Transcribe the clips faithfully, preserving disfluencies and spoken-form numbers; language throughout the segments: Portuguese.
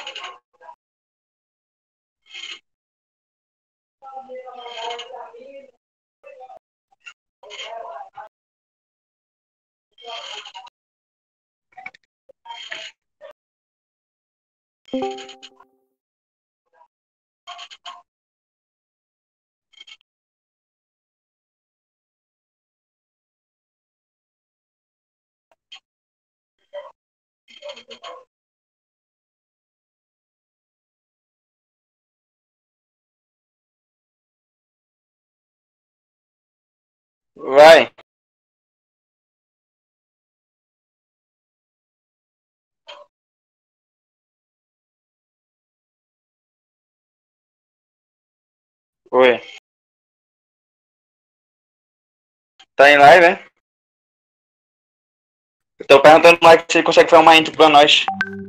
Vai. Oi. Tá em live, né? Eu tô perguntando lá se ele consegue fazer uma intro pra nós.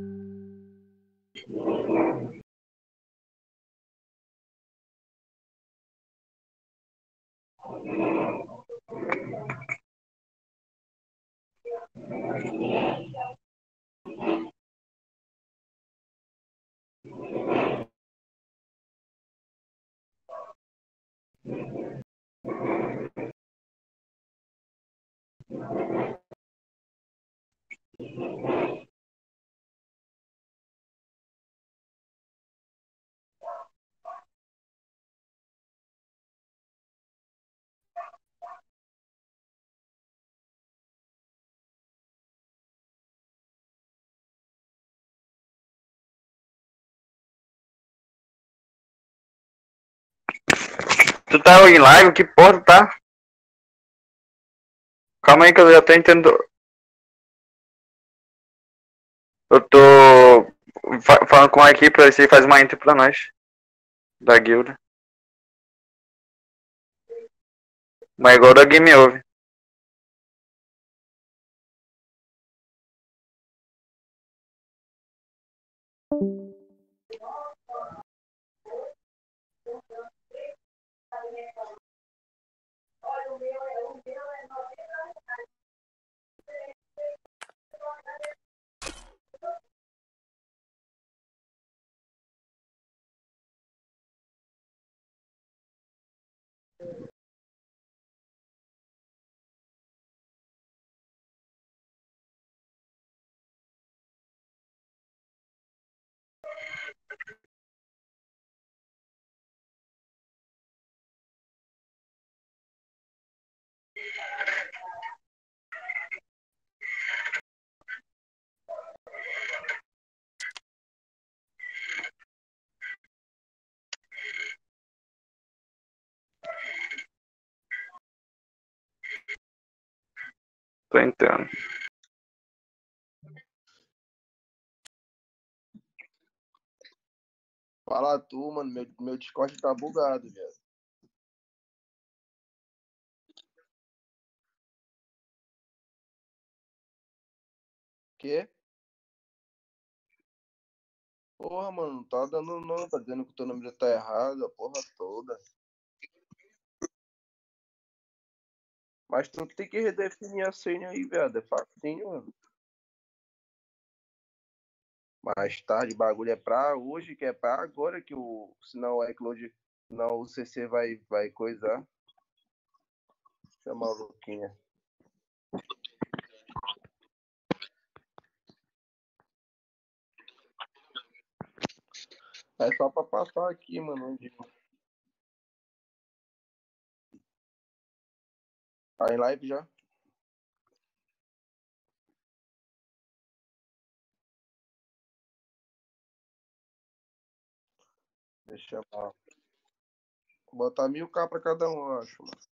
Tu tá em live? Que porra tu tá? Calma aí que eu já tô entendendo. Eu tô fa- falando com a equipe pra ver se ele faz uma intro pra nós. Da guilda. Mas igual da Game Over. Tô entendendo. Fala tu, mano. Meu, meu Discord tá bugado, velho. Quê? Porra, mano, não tá dando não. Tá dizendo que o teu número tá errado, a porra toda. Mas tu tem que redefinir a senha aí, velho. É facinho, mano. Mais tarde, bagulho é pra hoje, que é pra agora que o. Senão o iCloud. Não, o C C vai, vai coisar. Chama a louquinha. É só pra passar aqui, mano. Onde... Tá em live já? Deixa eu chamar. Vou botar mil K pra cada um, eu acho, mano.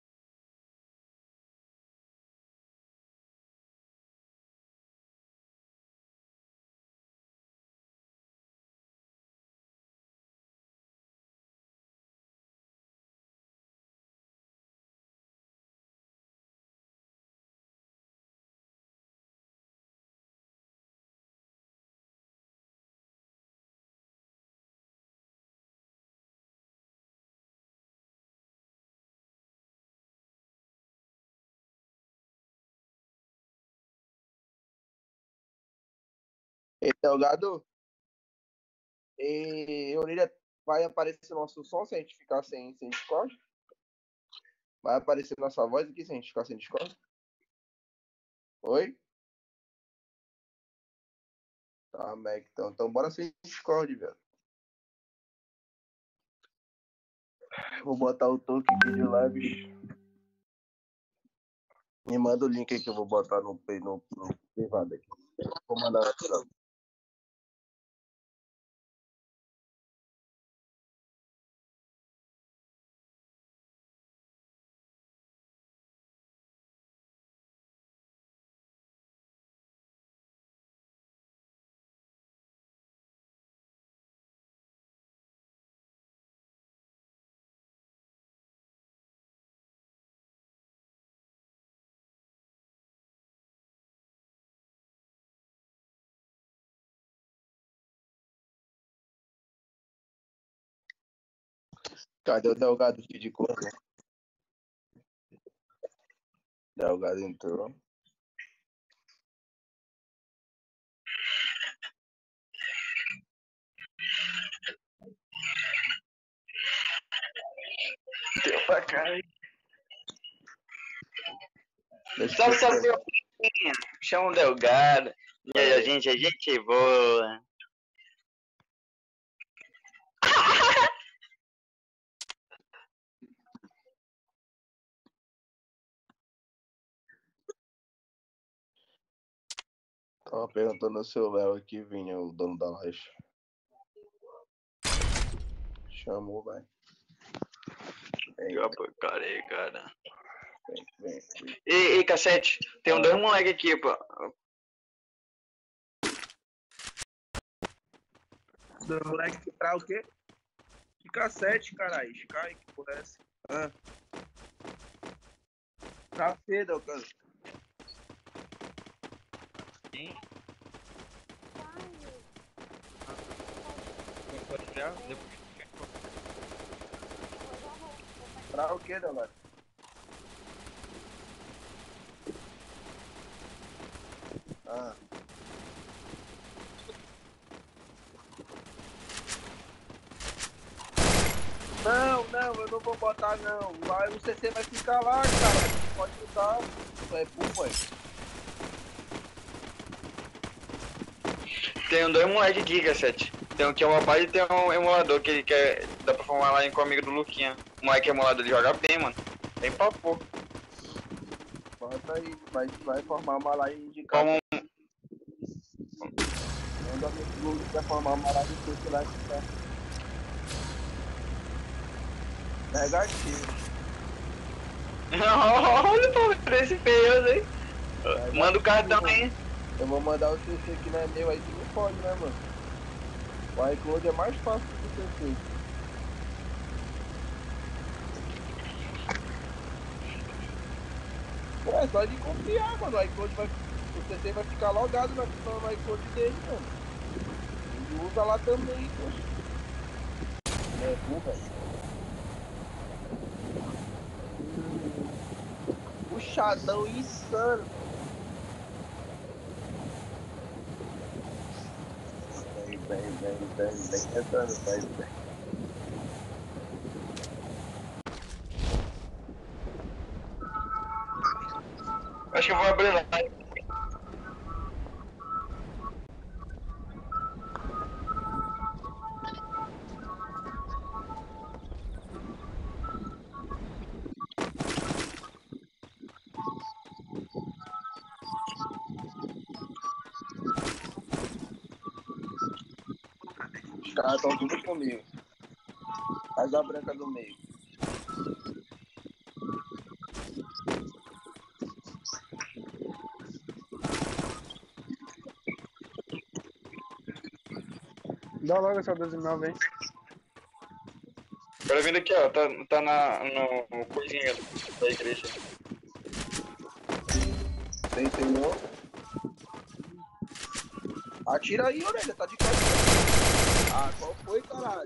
Ei, Delgado? E Orelha, vai aparecer nosso som se a gente ficar sem, sem Discord? Vai aparecer nossa voz aqui se a gente ficar sem Discord? Oi? Tá, Mac, então, então bora sem Discord, velho. Vou botar o toque aqui de lives. Me manda o link aí que eu vou botar no, no, no privado aqui. Vou mandar na tela. Cadê o Delgado de cor? Delgado entrou. Deu pra cá, hein? Salve, salve, meu filho. Chama o Delgado. E aí, a gente, a gente boa. Tava perguntando ao seu Léo aqui, vinha o dono da loja. Chamou, vai. Cara aí, cara. Vem, vem, vem. Ei, ei, Cassete, tem um dois moleque aqui, pô. Dois moleque pra o quê? Que cassete, caralho? Sky, que porra é essa? Ah. Tá cedo, cara. Sim. Pra o quê, Delgado? Ah. Não, não, eu não vou botar não. Vai, o C C vai ficar lá, cara. Pode usar. É pô, Tem dois moleques aqui, Cassete. Tem um que é o rapaz e tem um emulador que ele quer. Dá pra formar lá com o amigo do Luquinha. O moleque emulador, ele joga bem, mano. Bem pra pô. Bota aí, vai, vai formar uma live de casa. Como Manda o amigo vai formar uma live de curso lá que tá. Negativo. Olha o preço feio, hein? Manda o cartão aí. Eu vou mandar o C C que não é meu, aí tu não pode, né, mano? O iCloud é mais fácil do que o C C. Pô, é só de confiar, mano. O iCloud vai. O C C vai ficar logado na no iCloud dele, mano. Ele usa lá também, poxa. É, burra. Puxadão insano. Vem, vem, vem, vem, vem entrando, vem, vem. Acho que eu vou abrir lá. Os caras estão tudo comigo. Faz a branca do meio. Dá logo essa doze mil, vem. O cara vindo aqui, ó. Tá, tá na, no, no coisinha da igreja. Tem senhor. Atira aí, orelha, tá de costas. Ah, qual foi, caralho?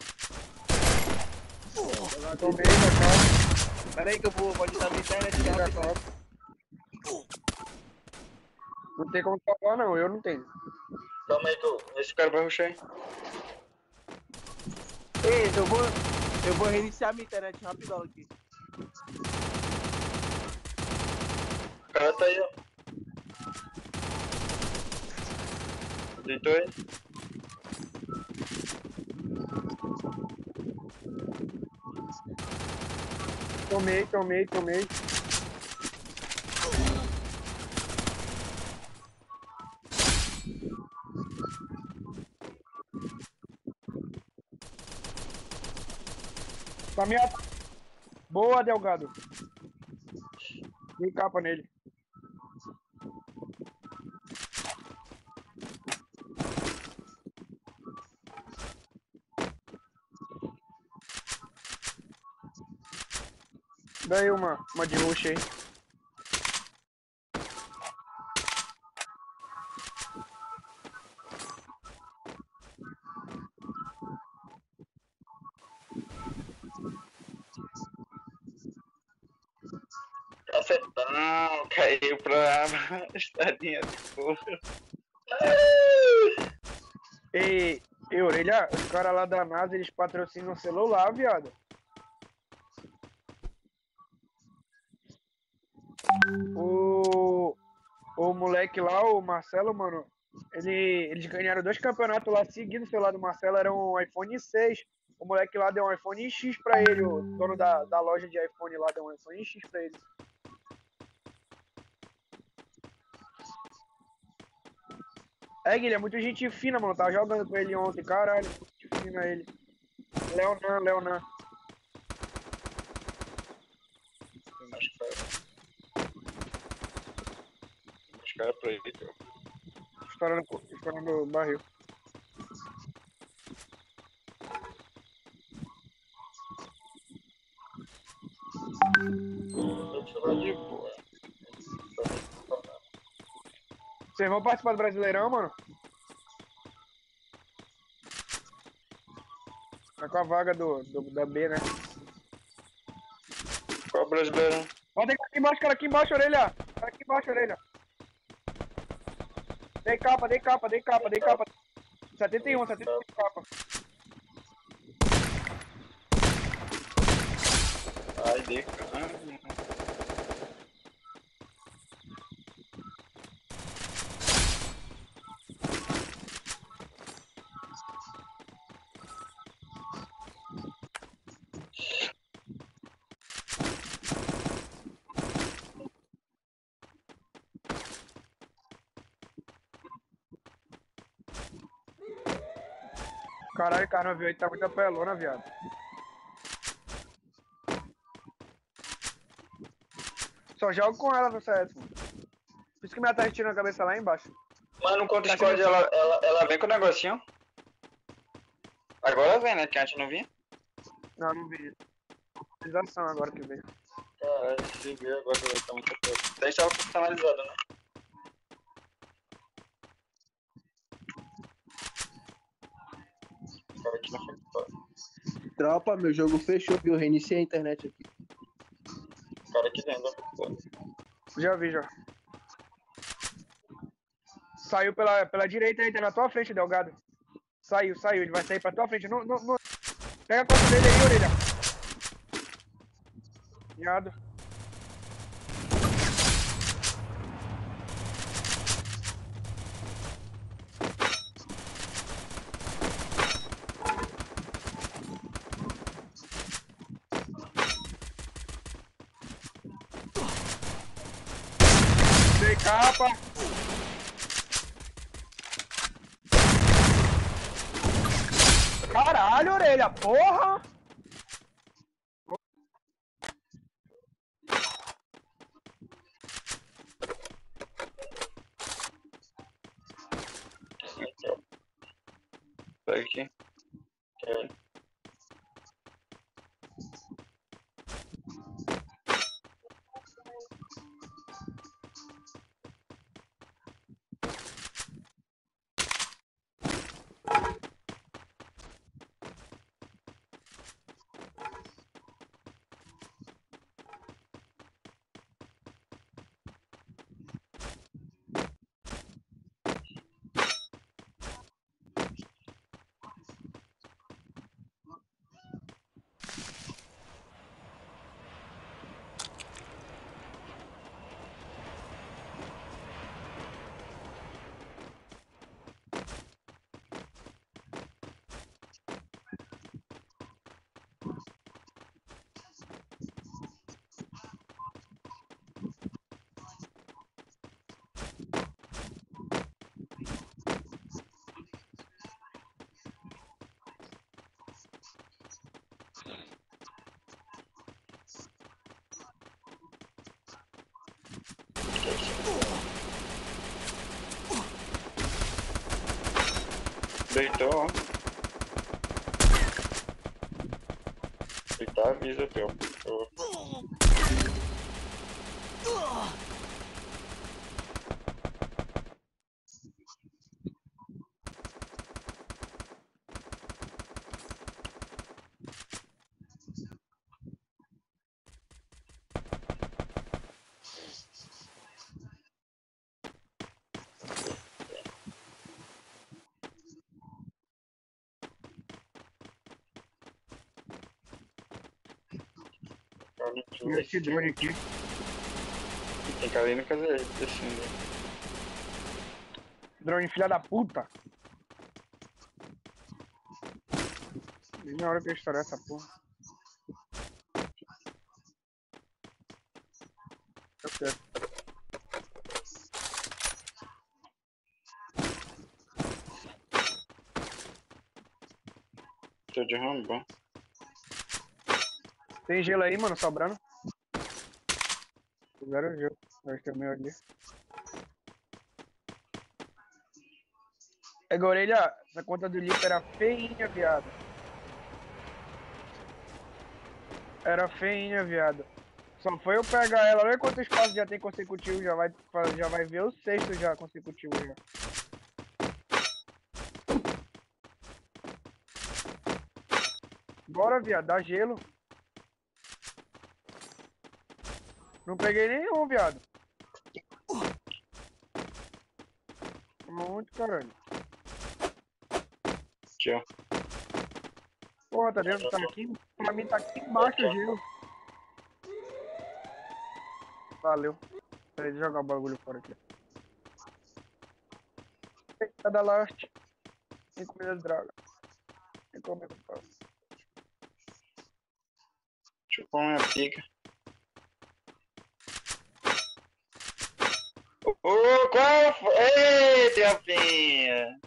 Tomei da copa. Pera aí que eu vou, vou dinamitar né, de Da da copa. Não tem como salvar, não. Eu não tenho. Calma aí, tu. Esse cara vai rushar aí. Ei, eu vou, eu vou reiniciar minha internet rapidão aqui. O cara tá aí, ó. Deitou ele? Tomei, tomei, tomei. Tá minha... Boa, Delgado. Dei capa nele. Daí uma, uma de roxo aí. Cafetão, caiu pra estradinha de porra. Ei, ei, orelha, os caras lá da NASA, eles patrocinam o celular, viado. O, o moleque lá, o Marcelo, mano, ele, eles ganharam dois campeonatos lá seguindo. O celular do Marcelo era um iPhone seis. O moleque lá deu um iPhone X pra ele, o dono da, da loja de iPhone lá deu um iPhone X pra ele. É, Guilherme, é muito gente fina, mano. Tava jogando com ele ontem, caralho. Muito fina ele. Leonan, Leonan. Tem mais cara. Mais cara pra ele, cara. Estourando, estourando o barril. Eu vou de boa. Vocês vão participar do Brasileirão, mano? Tá com a vaga do, do, da B, né? Qual brasileiro? Ó, tem cara aqui embaixo, cara aqui embaixo, orelha. Cara aqui embaixo, orelha. Dei capa, dei capa, dei capa, dei capa. setenta e um, setenta e um capa. Ai, de cara. Caralho, cara, viu? Ele tá muito apelona, viado. Só jogo com ela no C S, mano. Por isso que minha tá tirando a cabeça lá embaixo. Mano, contra o Tá squad, sendo- ela, ela, ela vem com o negocinho. Agora vem, né? Que antes não vinha. Não, não vi. Atualização agora que veio. Caralho, se viu agora vai estar muito pouco. Até estava personalizado, né? Cara, aqui na frente. Tropa, meu jogo fechou, viu? Reiniciei a internet aqui. Cara aqui dentro. Já vi, já. Saiu pela, pela direita aí, tá na tua frente, Delgado. Saiu, saiu. Ele vai sair pra tua frente. Não, não, não. Pega a costa dele aí, orelha. Miado. Dei capa. Caralho, orelha, porra! Pega aqui. É. Deitou, ó. Deitar, avisa teu. Eu... Tira esse drone aqui. Tem cara aí na casa descendo. Drone filha da puta. Nem na hora que eu estourar essa porra. Tá certo. Tô de rambão. Tem gelo aí, mano, sobrando. Zero gelo. Acho que é o meu ali. É, orelha, essa conta do Lipe era feinha, viado. Era feinha, viado. Só foi eu pegar ela. Olha quanto espaço já tem consecutivo. Já vai, já vai ver o sexto já consecutivo já. Bora, viado. Dá gelo. Não peguei nenhum, viado. Onde, caralho? Aqui, ó. Porra, tá dentro, tá aqui. Pra mim tá aqui embaixo o gelo. Valeu. Peraí, deixa eu jogar o bagulho fora aqui. Cada last. Tem comida de droga. Tem comida de droga. Chupou minha pica. Ô, qual foi? Eita, Rafinha!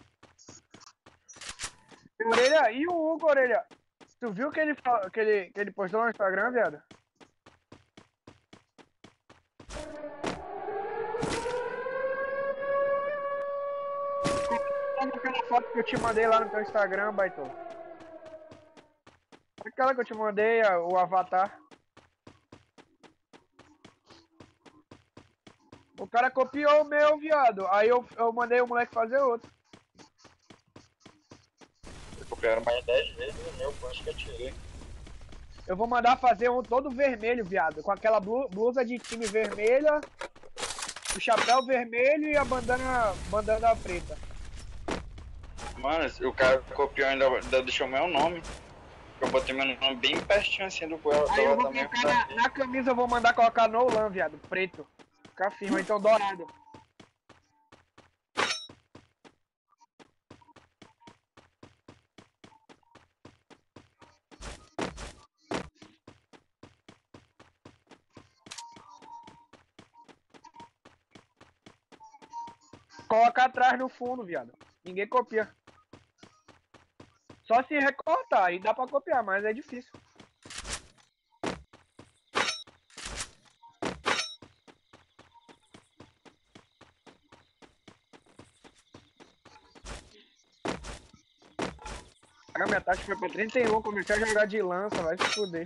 Orelha, e o Hugo, Orelha? Tu viu que ele, que ele, que ele postou no Instagram, viado? Aquela foto que eu te mandei lá no teu Instagram, baitô. Aquela que eu te mandei, o avatar. O cara copiou o meu, viado. Aí eu, eu mandei o moleque fazer outro. Copiaram mais dez vezes o meu, acho que eu tirei. Eu vou mandar fazer um todo vermelho, viado. Com aquela blusa de time vermelha, o chapéu vermelho e a bandana, bandana preta. Mano, o cara copiou ainda, ainda deixou o meu nome. Eu botei meu nome bem pertinho assim do Goiás. Aí eu vou colocar na, na camisa, eu vou mandar colocar Nolan, viado, preto. Fica firme, então dourado. Coloca atrás no fundo, viado. Ninguém copia. Só se recortar, aí dá pra copiar, mas é difícil. A minha taxa foi pra trinta e um, comecei a jogar de lança, vai se fuder.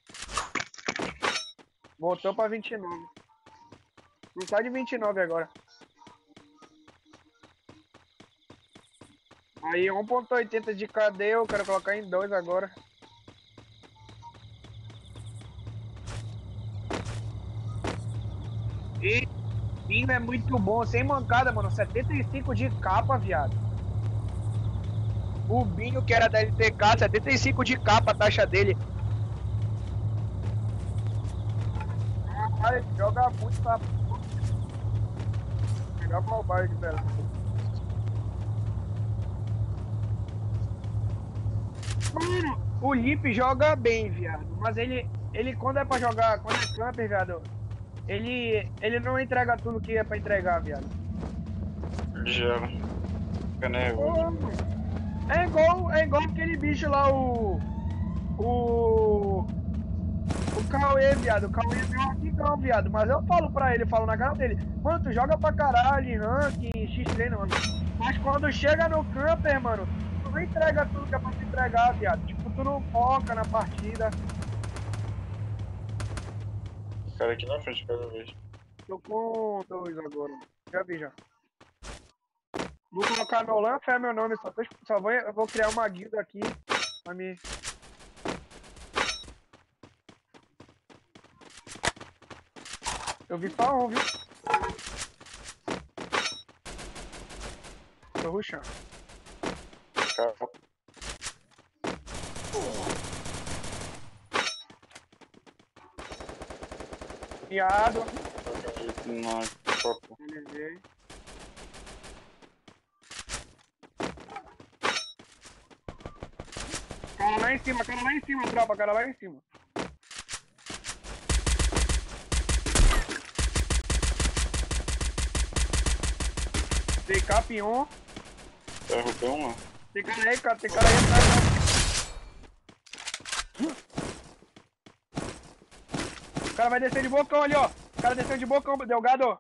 Voltou pra vinte e nove. Não sai de vinte e nove agora. Aí um ponto oitenta de cadeia, eu quero colocar em dois agora. E Binho é muito bom, sem mancada, mano. setenta e cinco de capa, viado. O Binho, que era da L T K, setenta e cinco de capa a taxa dele. Ah, ele joga muito pra... Melhor mobile de Belo. Mano, o Lipe joga bem, viado. Mas ele, ele quando é pra jogar, quando é camper, viado, ele, ele não entrega tudo que é pra entregar, viado. Gelo. Fica nervoso. É igual, é igual aquele bicho lá, o... O... O Cauê, viado, o Cauê é meu amigão, viado. Mas eu falo pra ele, eu falo na cara dele, mano, tu joga pra caralho em ranking, X-treino, mano. Mas quando chega no camper, mano, tu não entrega tudo que é pra tu entregar, viado. Tipo, tu não foca na partida. Cara aqui na frente, cada vez. Tô com dois agora. Já vi já. Vou colocar Nolan, fé é meu nome, só, tô, só vou, eu vou criar uma guilda aqui pra mim. Eu vi só um, viu? Tô rushando. Cara, Miado. não, copo. Beleza. Cara lá em cima, cara lá em cima, tropa, cara lá em cima. Tem cap um. Derrubei uma. Tem cara aí, cara, tem cara aí atrás. O cara vai descer de bocão ali, ó. O cara desceu de bocão, Delgado.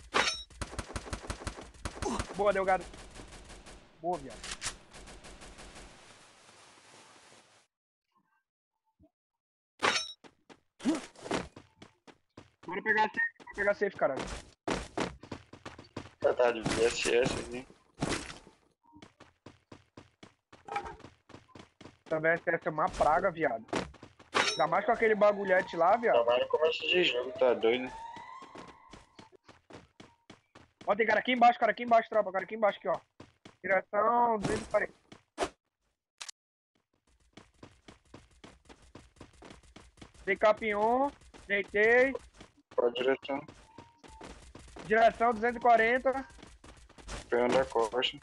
Boa, Delgado. Boa, viado. Bora pegar safe, bora pegar safe, caralho. Tá, tá de V S S aqui. Essa V S S é uma praga, viado. Ainda mais com aquele bagulhete lá, viado. Trabalho no começo de jogo, tá doido, né? Ó, tem cara aqui embaixo, cara aqui embaixo, tropa. Cara aqui embaixo, aqui, ó. Direção duzentos e quarenta. Tem cap um. Deitei. Qual a direção? Direção duzentos e quarenta. Pegando a costa.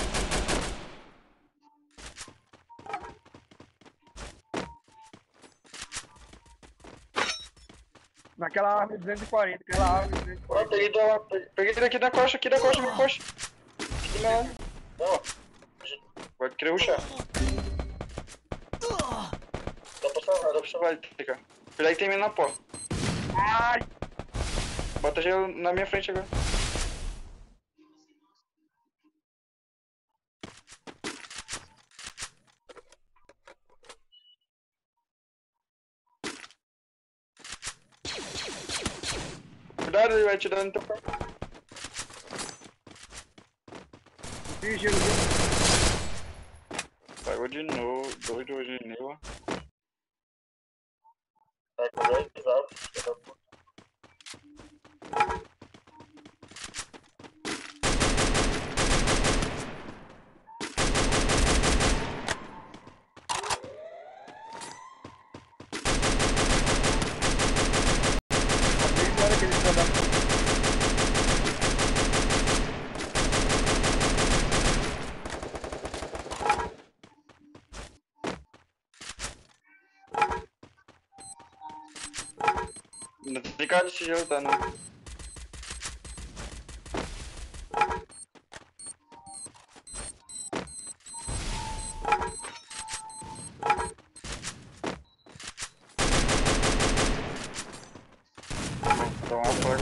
Naquela árvore duzentos e quarenta. Aquela árvore duzentos e Ó, quarenta. peguei, da, peguei daqui da costa, aqui da costa, da costa. Aqui na lado. Ó, pode querer ruxar. Dá pra salvar, dá pra salvar ele, cara. Cuidado que tem mina na porta. Ai! Bota gelo na minha frente agora. Cuidado, ele vai te dar no teu pé. Ih, gelo, gelo. Pagou de novo, doido hoje de novo. Tá com dez altos, filho da puta. Bem embora aquele filho da puta. Não tem cara desse gelo, tá não. Dá uma placa.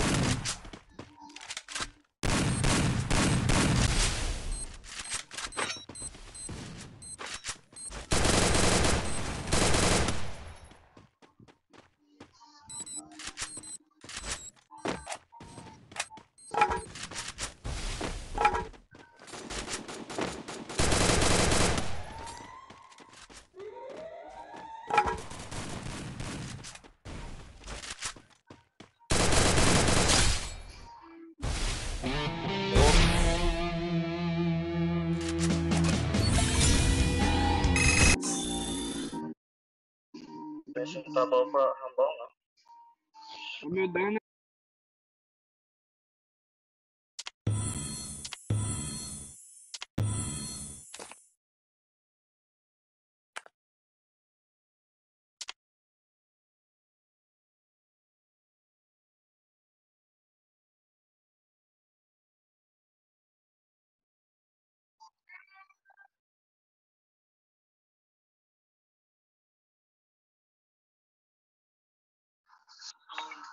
Deixa não tá bom pra rambão, não. O meu dano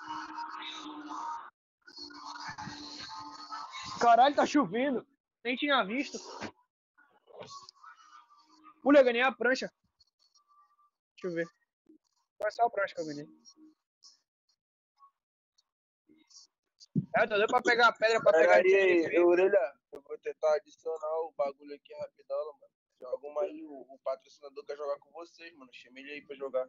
Caralho, tá chovendo. Nem tinha visto. Mulher, eu ganhei a prancha. Deixa eu ver. Foi só a prancha que eu ganhei. É, tô dando pra pegar a pedra pra Pera pegar aí, esse aí, orelha. Eu vou tentar adicionar o bagulho aqui rapidão, mano. Joga uma aí, o, o patrocinador quer jogar com vocês, mano. Chama ele aí pra jogar.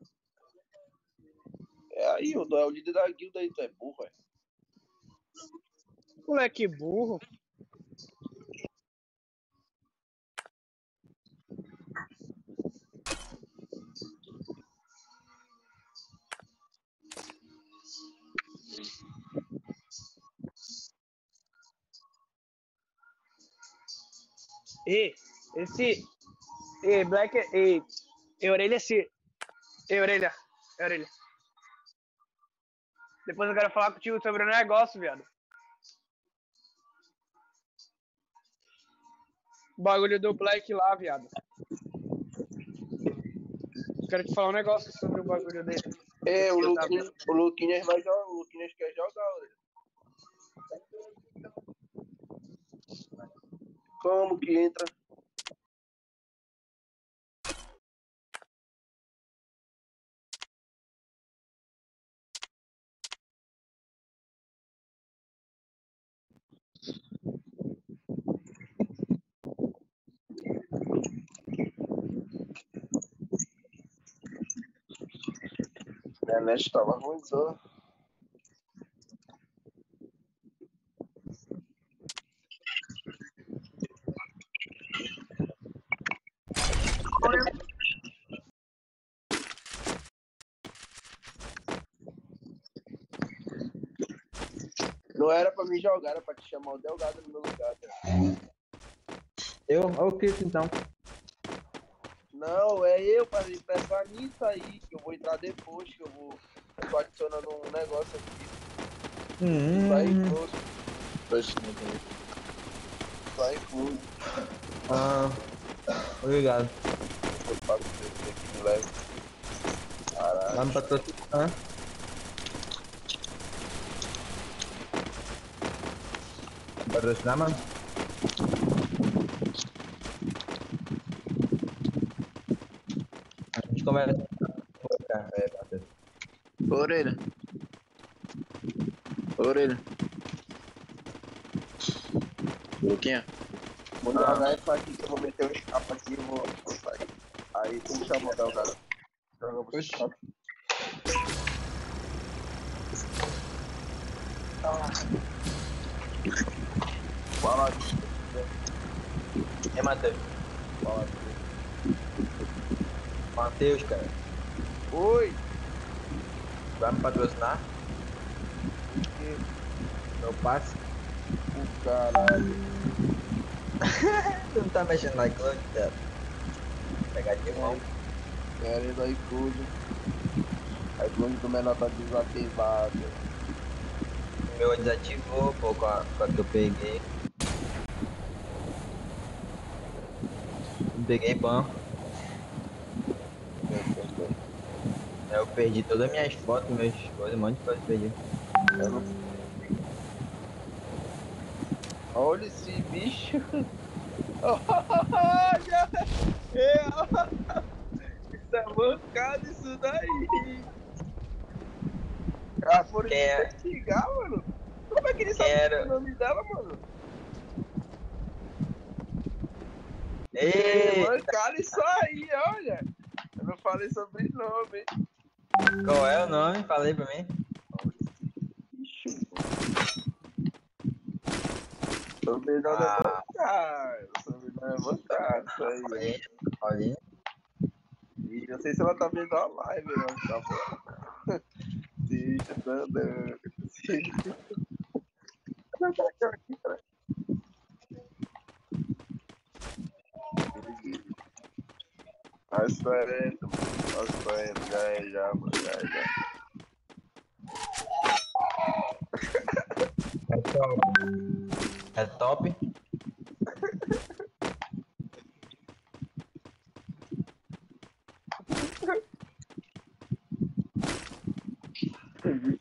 É aí, o é o líder da guilda aí, tu é burro, é. Moleque burro. E esse. E Black. E, e orelha esse. E orelha. E orelha. Depois eu quero falar contigo sobre o negócio, viado. O bagulho do Black lá, viado. Quero te falar um negócio sobre o bagulho dele. É, o Eu tava- Luquinhas, o Luquinhas vai jogar, o Luquinhas quer jogar, orelha. Como que entra? Minha net tava ruim, só. Não era pra me jogar, era pra te chamar o Delgado no meu lugar, cara. Eu, eu quis então. Não, é eu pra emprestar nisso aí, que eu vou entrar depois, que eu vou. Eu tô adicionando um negócio aqui. Hum, Vai incluso. Vai incluso. ah, obrigado. Eu pago pra você aqui de leve. Caralho. Vai me patrocinar. Vai patrocinar, mano? A gente começa. É, parceiro. Orelha. Orelha. Luquinha. Vou jogar essa aqui que eu vou meter o escape aqui e vou, vou sair. Aí tu me chama o Delgado. Joga você. Escape. Fala, É, Matheus. fala. Matheus, cara. Oi. Vai me patrocinar? Meu passe? O caralho. Tu não tá mexendo na iCloud, cara? Pegar de mão. Querendo aí iCloud. A iCloud do menor tá desativado. O meu desativou, pô, com a, com a que eu peguei. Não peguei ban. Eu perdi todas as minhas fotos, meus coisas, um monte de coisa perdi. Eu não... Olha esse bicho. Olha! É, isso é mancado isso daí. Ah, foram Quem é? investigar, mano. Como é que ele Quem sabe era? o nome dela, mano? É Ei, mancado isso aí, olha. Eu não falei sobre nome, hein? qual é o nome? Falei pra mim. Sobrenome é Ah, mancado. Sobrenome é mancado, isso aí. Paulinho, Paulinho. E não sei se ela tá vendo a live, né? Tá bom. Deixa, tá dando. Açoento, açoento, já é, já, mano, já é, já. É top. É top.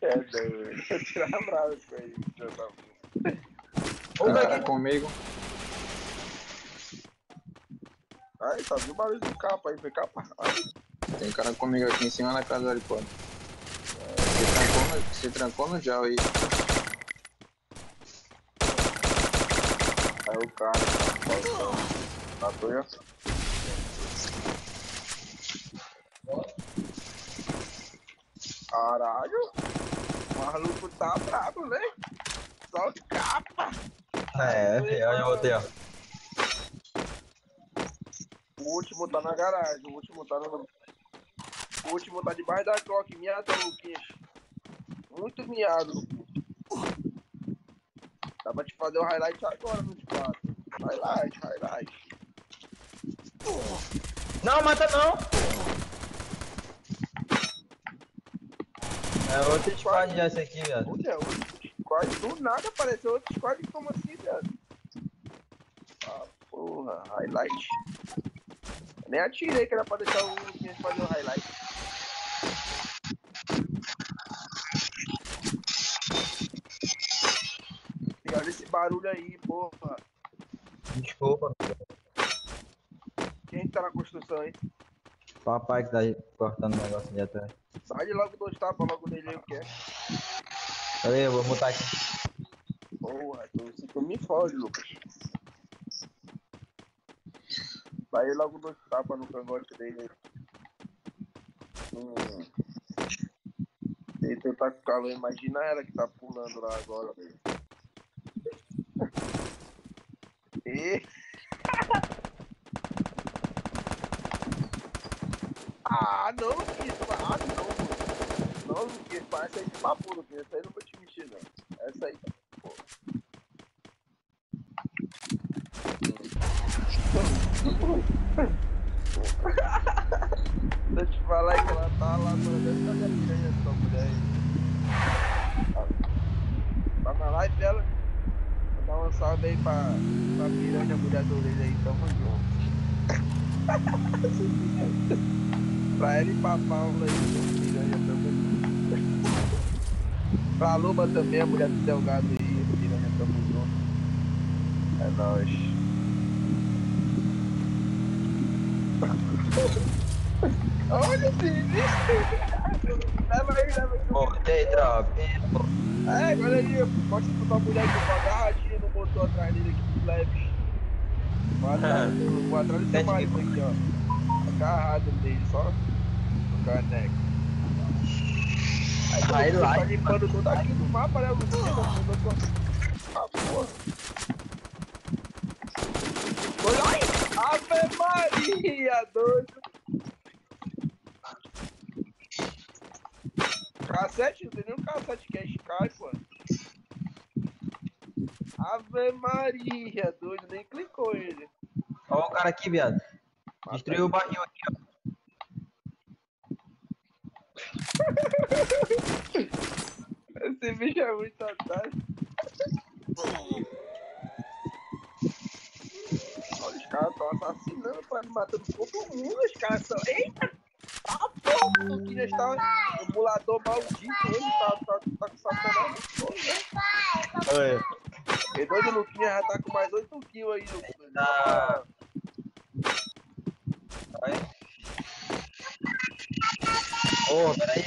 É doido. Vou tirar bravo com ele. Ô, Cara Beck. comigo. Ai, só viu o barulho do capa aí, foi capa. Ai, Tem cara comigo aqui em cima da casa do helicóptero. Se trancou no, se trancou no Jal aí. aí o cara tá matou já. Caralho, o maluco tá brabo, né? Só capa. É, filho, olha eu voltei, ó. O último tá na garagem, o último tá no... O último tá debaixo da coque, miado, Luquinhas. Muito miado, Luquinhas. Dá pra te fazer o highlight agora no quatro. Highlight, highlight. Não, mata não! É outro squad já esse aqui, viado. Olha, outro squad do nada apareceu outro squad, como assim, viado? Ah, porra, highlight. Eu nem atirei que era pra deixar o Luquinhas fazer o highlight. E olha esse barulho aí, porra. Desculpa. Quem tá na construção aí? Papai que tá aí cortando o negócio ali atrás. Sai de logo dois tapas logo dele aí, o que é? Pera aí, eu vou botar aqui. Porra, tu, se tu me fode, Lucas. Sai logo dois tapas no cangote dele aí. Hum. Se tu tá com calor, imagina ela que tá pulando lá agora, velho. E... ah, não, Luquinhas. Ah, não, mano. Não, Luquinhas, essa aí de papo, Luquinhas. Essa aí não vou te mentir, não. Essa aí, pô. Deixa eu te falar aí que ela tá lá, mano. Deve estar da piranha essa mulher aí. Tá na live dela? Vou dar uma salve aí pra, pra piranha, mulher do orelha aí. Tamo junto. Pra ela e pra Paula aí, piranha, tamo junto. Pra Luba também, a mulher do Delgado aí, piranha, tamo junto. É nóis. Olha, filho! Leva aí, leva aí. Voltei, droga. É, olha aí, mostra pra tua mulher que eu tô agarradinho no motor atrás dele aqui, de leve. Vou atrás do, vou atrás do seu marido aqui, ó. Agarrado nele, só no caneco. Aí tu Highlight, tá limpando tudo aqui do mapa, né, Luquinhas? Ah, porra. Olha aí! Ave Maria, doido! Cassete? Não tem nenhum cassete que é Sky, pô. Ave Maria, doido, nem clicou ele. Ó o cara aqui, viado. Destruiu o barril aqui, ó. Esse bicho é muito otário. Olha, os caras estão assassinando, pô, matando todo mundo. Os caras são. Eita! Ah, porra, o Luquinhas tá. O emulador maldito, ele tá, tá, tá com sacanagem. Oi. E doido, o Luquinhas já tá com mais oito kills aí, Lucas. Tá. Oi. Ô, peraí.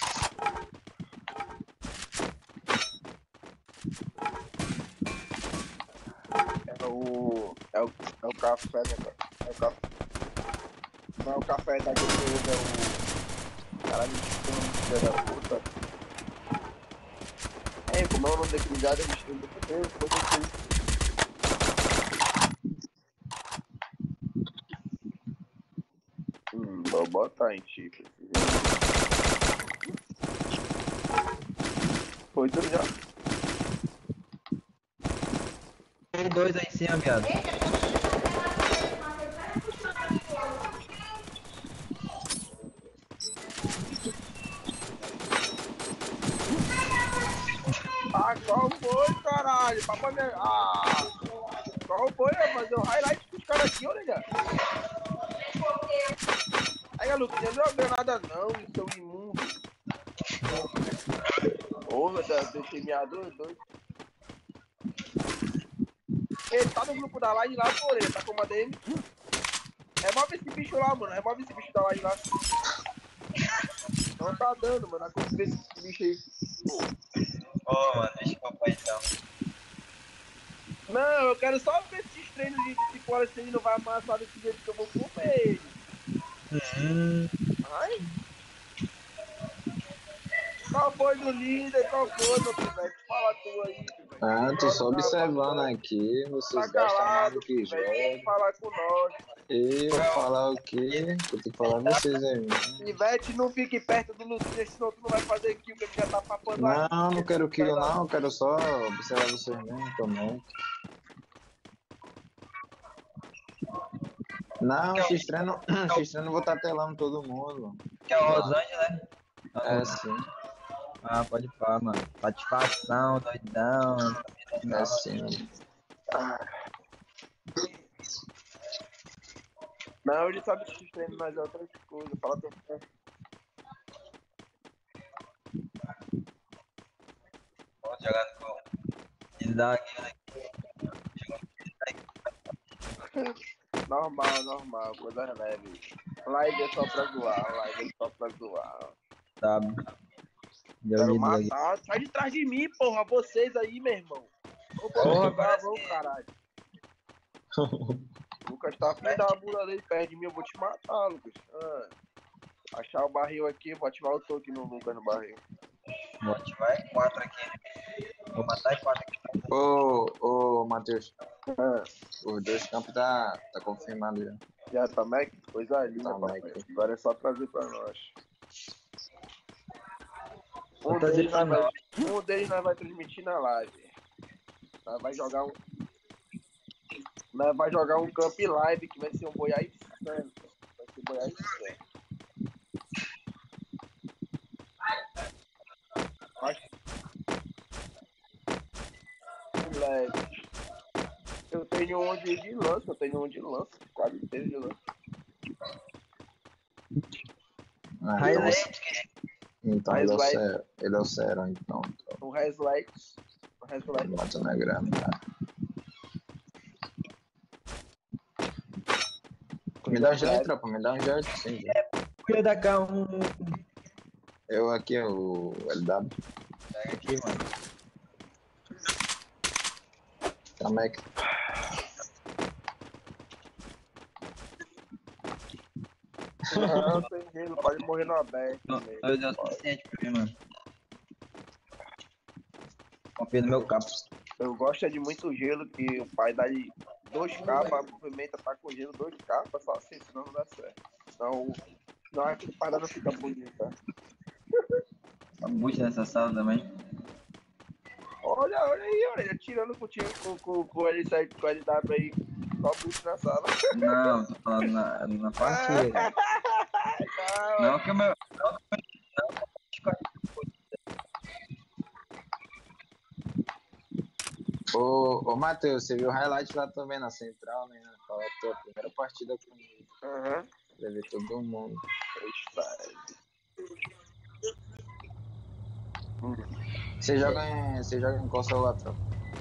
É o. É o, é o café, né, cara? É o café. Não é o café daquele que usa, é o. Caralho, filho da puta. É, como é o nome daquele gado? Eu esqueci. Depois eu sei. Hum, vou botar em Chico. Foi tudo já. Tem dois aí em cima, viado. Ah, qual foi, caralho? Papai me... Ah! Qual foi? Vai fazer o highlight dos caras aqui, ó, nega. Aí, Luquinhas, não jogou nada não, seu imundo. Semeador, doido. Ele tá no grupo da line lá, pô, ele tá com uma dele. Remove esse bicho lá, mano. Remove esse bicho da line lá. Não tá dando, mano. Acontece esse bicho aí. Ô, oh, mano, deixa eu papai então. Não, eu quero só ver esses treinos de cinco horas se ele não vai amassar desse jeito que eu vou comer ele. Hum. Ai. Qual foi do líder? Qual foi, meu pivete? Fala tu aí, pivete. Ah, tô só Tá, observando tá, aqui, vocês tá gastam mais calado, do que pivete. jogam. Vem falar com nós. Eu falar o quê? Eu tenho que falar vocês aí. Pivete, não fique perto do Lucinha, senão tu não vai fazer kill, que ele já tá papando a Não, não quero kill não, eu quero só observar vocês mesmo também. Não, X-Treino, X-Treino vou estar telando todo mundo. Que é o Los Angeles, né? É sim, Ah, pode pá, mano. Satisfação, doidão. é sim. Não, ele sabe que treino, mas é outras coisas. Fala teu fã. Vamos jogar com ele dá aqui, Normal, normal, coisa leve. Live é só pra zoar, live é só pra zoar. tá? Quero matar. Sai de trás de mim, porra. Vocês aí, meu irmão. Ô, porra, bravão, caralho. Lucas tá afim da bunda dele perto de mim, eu vou te matar, Lucas. Ah. Achar o barril aqui, vou ativar o toque no Lucas no barril. Vou ativar quatro aqui. Vou matar quatro aqui. Ô, ô, Matheus, Ah. os dois campos tá, tá confirmado já. Já tá, Mac? Coisa linda, Tá, papai. Mac. Agora é só trazer pra nós. Um Vou trazer deles, pra nós vai, nós. um deles nós vai transmitir na live. Nós vai jogar um. Nós vai jogar um camp live que vai ser um Goiás Santos. Vai ser Goiás Santos. Moleque. Eu tenho um de, de lança, eu tenho um de lança, quase inteiro de lança. Ah, Highlight. então ele é o Highlight. Cero, ele é o Cero, então. então Um Reslight. Um Reslight. ele mata na grama. Me dá um jeito, tropa, me dá um jeito, sim. Filho da K um. Eu aqui, o L W. Pega aqui, mano. Tá, Mac. Não, tem gelo, pode morrer no aberto. também. Dois é o suficiente pra mim, mano. Confia no meu capo. Eu gosto é de muito gelo, que o pai dá de dois K pra movimenta, tá com gelo, dois K, pra só assim, senão não dá certo. Então, não é que o pai não fica bonito, tá? Tá muito nessa sala também. Olha, olha aí, olha, ele atirando com o time, com, com, com ele sete, com ele W aí, só bucho na sala. Não, tô falando na, na partida. Calma. Não que o meu. Não que o meu. Ô, ô Matheus, você viu o highlight lá também na central, né? Foi a tua primeira partida comigo. Aham. Deve ver todo mundo. Você joga em. Você joga em qual celular, tropa?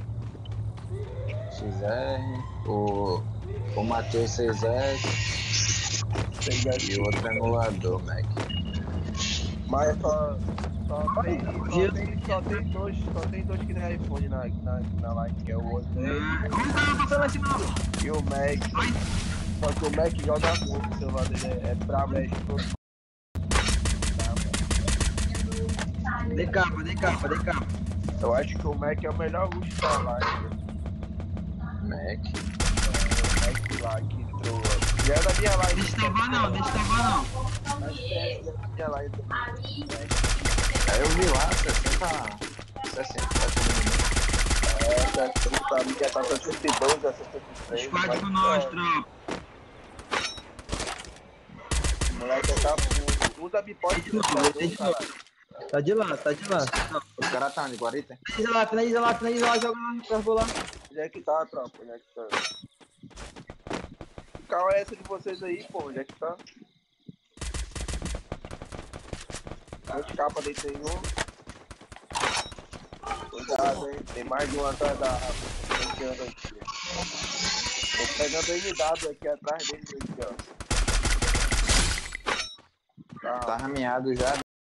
X R, o. O Matheus seis S e o outro emulador, Mac. Mas só, só, tem, só, tem, só tem dois, só tem dois que nem iPhone na, na, na live, que é o Osei e o Mac. Só que o Mac joga muito, o celular dele é, é brabo, é todo. Dê capa, dê capa, dê capa. Eu acho que o Mac é o melhor rush da live. Mac. É, o Mac lá que entrou. Já é da minha live. Deixa eu salvar não, deixa eu salvar não. Acho que é da minha live também. Aí eu vi lá, sessenta. sessenta, sessenta. É, sessenta, a minha tá sessenta e dois, a sessenta e três. Squad com nós, tropa. O moleque tá full. Usa bipode de Deixa eu caralho. Tá de lá, tá de lá. Os caras tá onde? Guarita? Finaliza lá, finaliza lá, finaliza lá, joga lá, carregou lá. Onde é que tá, tropa? Onde é que tá? Que carro é essa de vocês aí, pô? Onde é que tá? Dois capas dentro aí, um. Cuidado, hein? Tem mais de um atrás da árvore. Aqui. Tô pegando a N W aqui atrás dele, aqui, ó. Tá Tá. rameado já.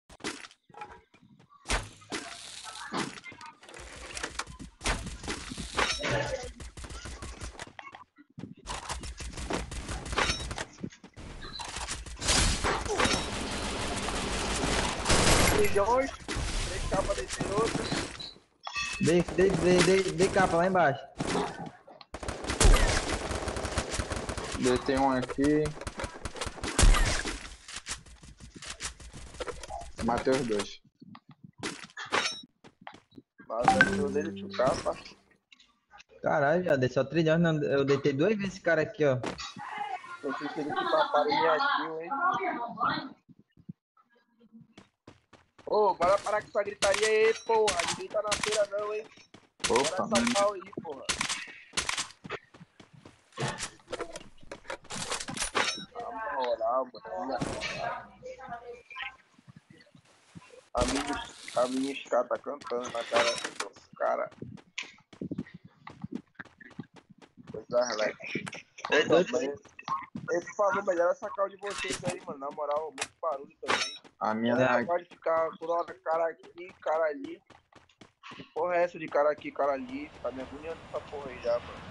Trilhões, três capas descer outra. Dei, dei, dei, dei, dei capa lá embaixo. Deitei um aqui. Matei os dois. Mas eu dele de capa. Caralho, já desceu trilhão, não, eu deitei duas vezes esse cara aqui, ó. Eu fiz ele que paparam minha kill, hein? Ô, bora parar com essa gritaria aí, porra. Ninguém tá na feira não, hein? Opa, Bora essa pau aí, porra. Na moral, mano. A minha, a minha Ska tá cantando na cara dos cara. Coisa leve. Ei, por favor, melhora essa cal de vocês aí, mano. Na moral, muito barulho também. a minha Não tá pode ficar toda hora cara aqui, cara ali. Que porra é essa de cara aqui, cara ali? Tá me agoniando essa porra aí já, mano.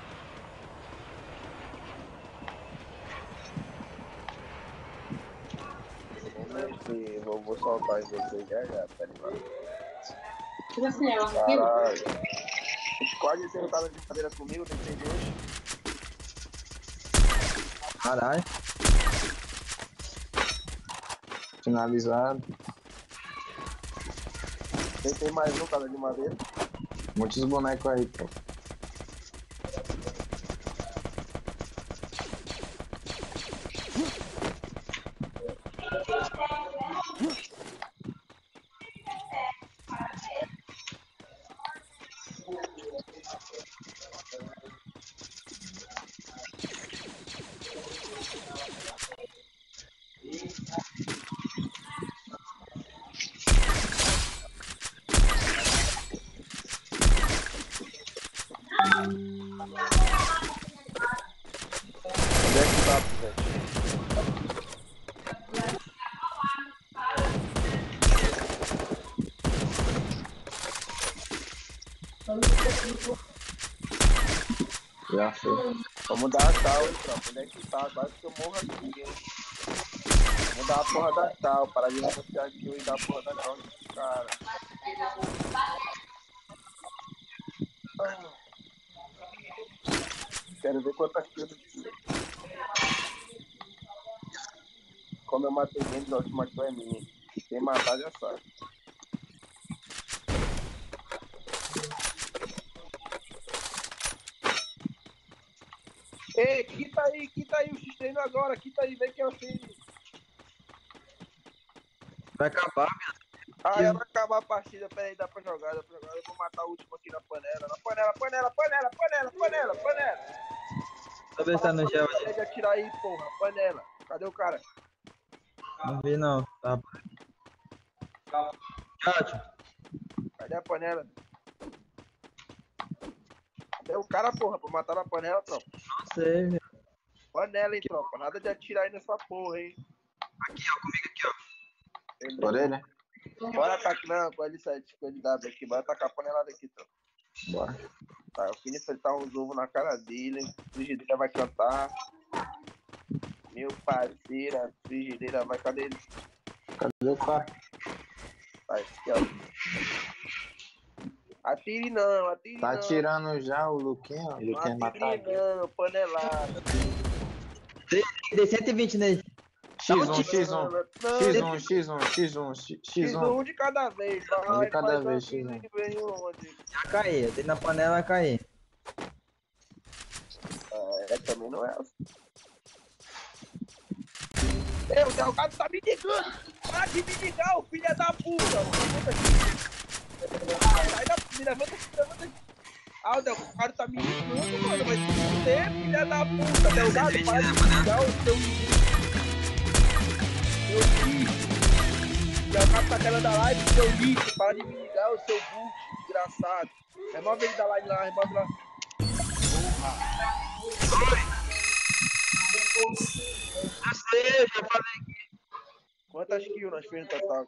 Vamos ver, vou, vou soltar em vocês já já, tá ligado? Caralho. Squad tem um cara de cadeira comigo, tem que ter dois. Caralho. finalizado. Tem, tem mais um cara de madeira. Muitos bonecos aí, pô. Onde é que tá, velho? Já foi. Vamos dar a tal, hein, tropa. Onde é que tá? Quase que eu morro aqui, hein? Vamos dar a porra da tal. Para de negociar aqui e dar a porra da tal nesse cara. Ah. Quero ver quantas kills aqui. Como eu matei dentro da última kill é minha. Quem matar já sabe. Ei, quita aí, quita aí o X-Treino agora, quita aí, vem que eu sei. Vai acabar, meu. Ah, já vai acabar a partida, peraí, dá pra jogar, dá pra jogar. Eu vou matar o último aqui na panela. Na panela, panela, panela, panela, panela, panela. Tô ver se tá no gel. Pode atirar aí, porra, panela. Cadê o cara? Não vi não. Tá. Tchau, tio. Cadê a panela? Cadê o cara, porra, pra matar na panela, tropa? Não sei, meu. Panela, hein, tropa. Nada de atirar aí nessa porra, hein. Aqui, ó, comigo aqui, ó. Beleza. Orelha? Bora atacar, não, com L sete, com L W aqui. Bora atacar a panelada aqui, tropa. Bora. Tá, eu queria fritar uns ovos na cara dele. A frigideira vai cantar. Meu parceiro, a frigideira vai. Cadê ele? Cadê o cara? Tá, aqui, ó. Atire não, atire Tá não. atirando já o Luquinha? O Luquinha Não matar. atire não, panelada. Dei cento e vinte nele. X um, X um. Não, X um, X um, X um, X X um. um de cada vez. Vai, Um de cada faz vez, assim, X um. e vem onde? Já caí. Eu dei na panela, vai cair. É, também não é assim. Meu, o Delgado tá me ligando! Para de me ligar, o filho da puta! Sai da me levanta aqui, me levanta aqui. Ah, o Delgado tá me ligando, mano, vai se fuder, filha da puta! Delgado, para de me ligar, o seu seu lixo! O Delgado tá querendo da live, seu lixo, para de me ligar, o seu burro! desgraçado. Remove ele da line lá, remove lá. Eu sei, eu já falei. Quantas kills nós fizemos no total?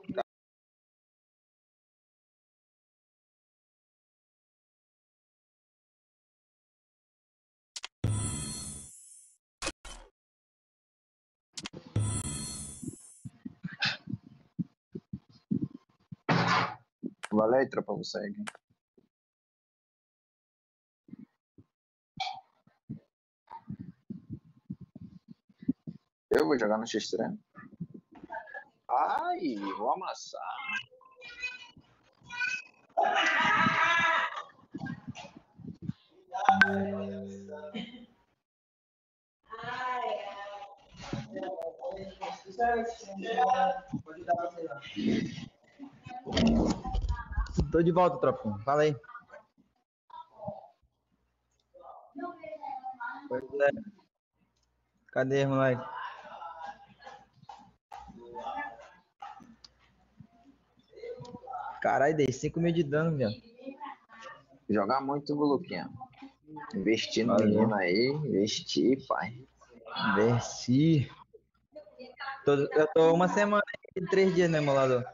Valeu aí, tropa, você aqui. Eu vou jogar no X-trem. Ai, vou amassar. Tô de volta, tropa. Fala aí. Pois é. Cadê, moleque? Caralho, dei cinco mil de dano, velho. Jogar muito, Luquinha. Investir no Valeu. menino aí, investir, pai. Desci. Tô, eu tô uma semana e três dias no emulador.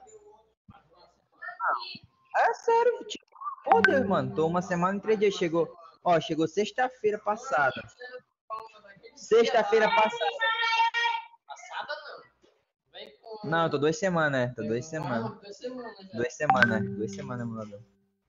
É sério, tipo, pô Deus, mano. Tô uma semana e três dias. Chegou, ó, chegou sexta-feira passada. Sexta-feira passada. Não, eu tô duas semanas, né? Tô duas semanas. Duas semanas, né? Duas semanas no emulador.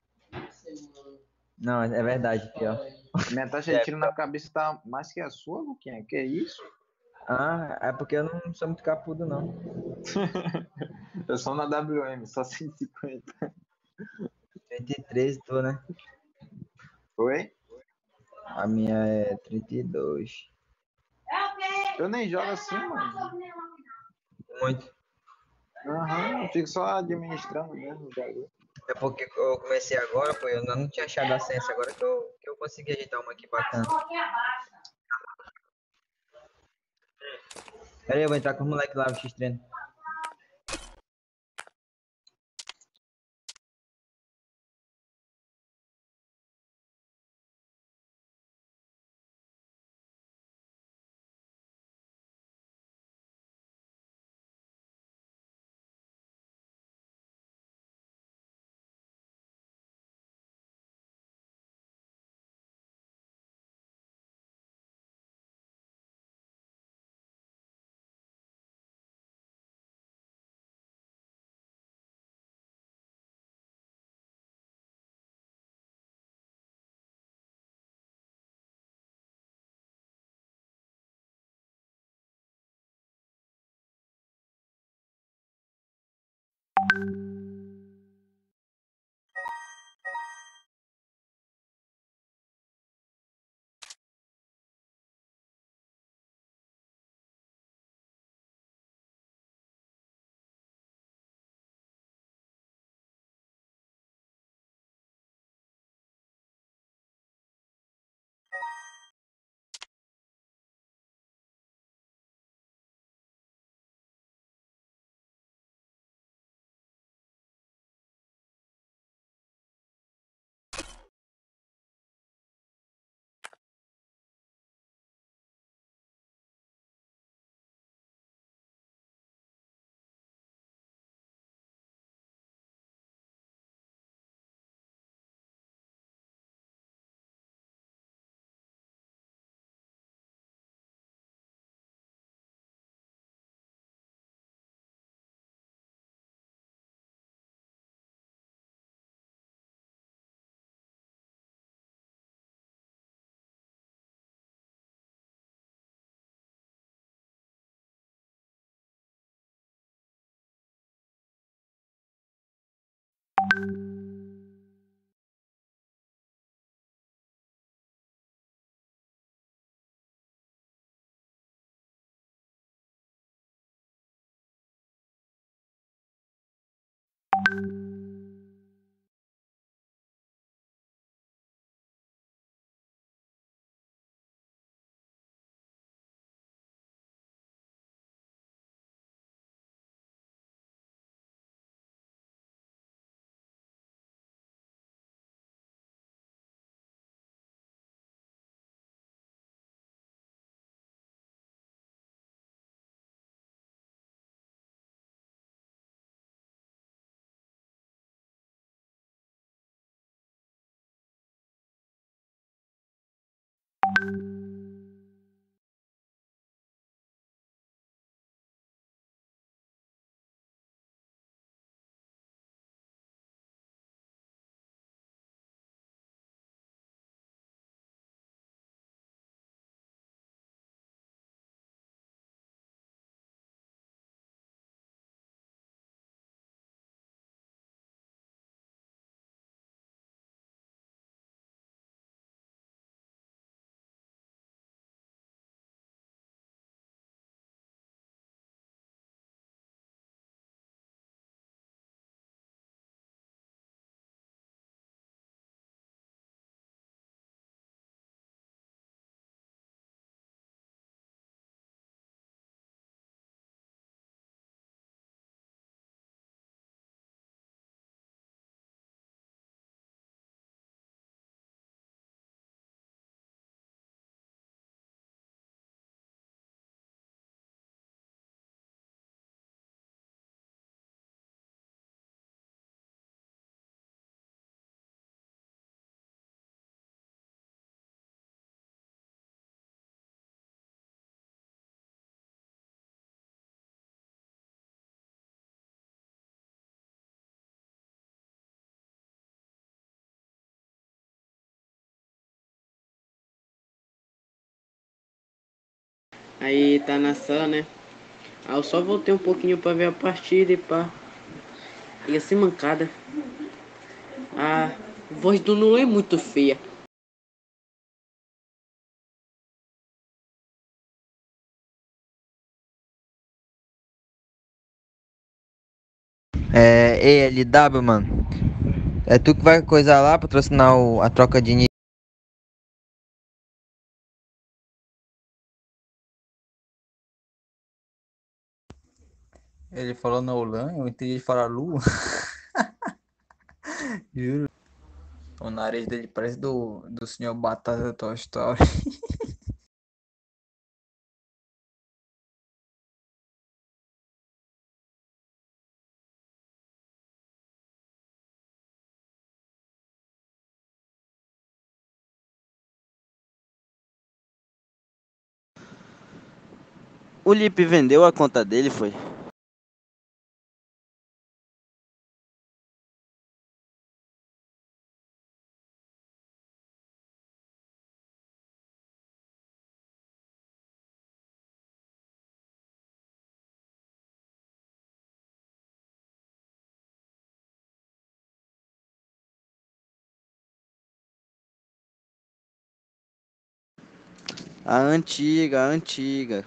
Não, é verdade, pior. Minha taxa de tiro na cabeça tá mais que a sua, Luquinha. Que isso? Ah, é porque eu não sou muito capudo, não. Eu sou na W M, só cento e cinquenta. trinta e três, tô, né? Oi? A minha é trinta e dois. Eu nem jogo assim, mano. Muito. Aham, eu fico só administrando mesmo. Velho. É porque eu comecei agora, pô, eu ainda não tinha achado a senha, agora que eu, que eu consegui ajeitar uma aqui bacana. Pera aí, eu vou entrar com os moleques lá, o X-Treino. Aí tá na sala, né? Aí eu só voltei um pouquinho pra ver a partida e pá. E assim, mancada. A voz do Nuno é muito feia. É, ei, L W, mano. É tu que vai coisar lá, patrocinar o- a troca de ni- Ele falou Nolan, eu entendi ele falar Lu. Juro. O nariz dele parece do, do senhor Batata do Toy Story. O Lipe vendeu a conta dele, foi? A antiga, a antiga.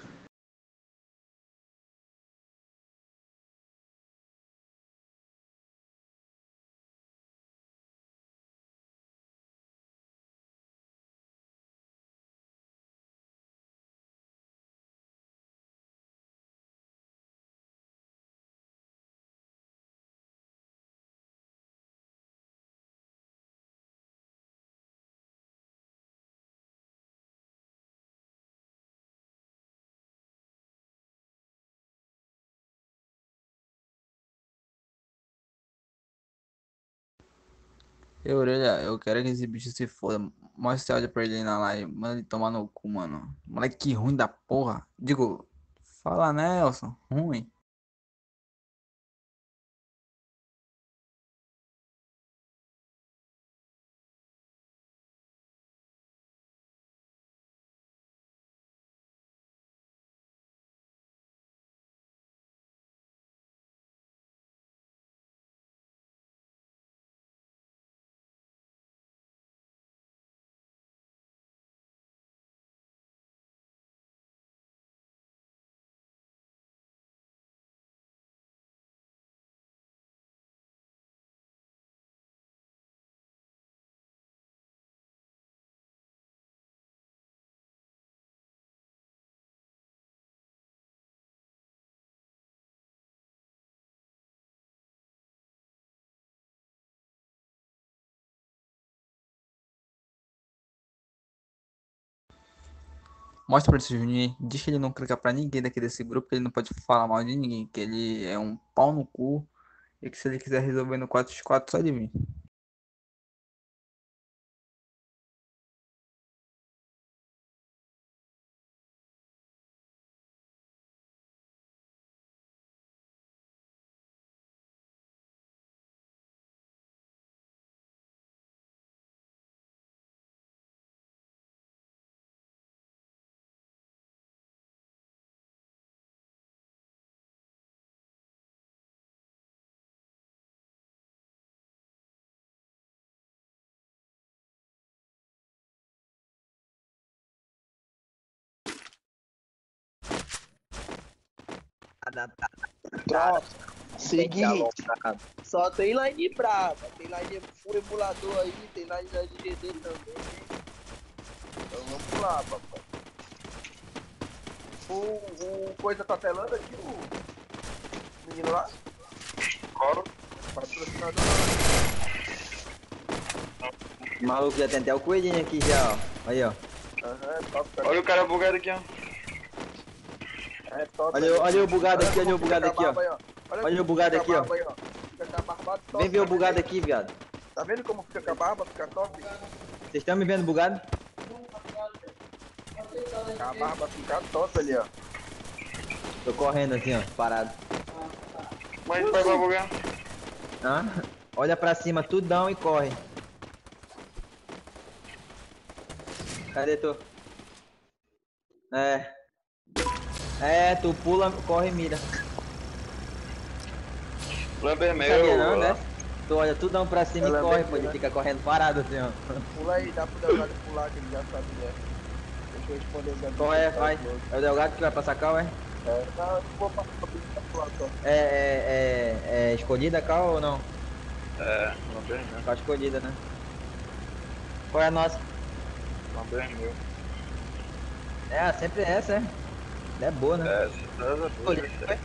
Ei, orelha, eu quero que esse bicho se foda. Mostra esse áudio pra ele aí na live. Manda ele tomar no cu, mano. Moleque ruim da porra. Digo, fala Nelson, ruim. Mostra pra esse Juninho aí. Diz que ele não clica pra ninguém daqui desse grupo, que ele não pode falar mal de ninguém. Que ele é um pau no cu. E que se ele quiser resolver no quatro por quatro, só de mim. Tropa, seguinte, só tem line brava, tem line full emulador aí, tem line da L G D também. Então vamos lá, papai. O, o coisa tá telando aqui, o menino lá? Coro. Patrocinador. O maluco já tem até o coelhinho aqui já, ó. Aí, ó. Aham, top, cara. Olha o cara bugado aqui, ó. É top. Olha, olha o bugado aqui, olha o bugado aqui, ó. Olha o bugado aqui, ó. Fica com a barba top. Vem ver o bugado aqui, viado. Tá vendo como fica com a barba? Fica top. Vocês estão me vendo bugado? A barba fica top ali, ó. Tô correndo assim, ó, parado. Mas vai pra bugar. Hã? Olha pra cima, tudão e corre. Cadê tu? É. É, tu pula, corre e mira. Plano vermelho. Sabia não, né? Tu olha tudão pra cima Ela e corre, é pô, ele né? fica correndo parado assim, ó. Pula aí, dá pro Delgado pular, que ele já sabe, né? Deixa eu responder o Delgado. Qual é, vai? É o Delgado que vai pra sacar, é? É, não, eu não vou passar pra pular só. É, é, é, é escolhida a cal ou não? É, plano vermelho. Cal escolhida, né? Qual é a nossa? Plano vermelho. É, sempre essa, é. É boa, né? É, se dá Escolhida, foi?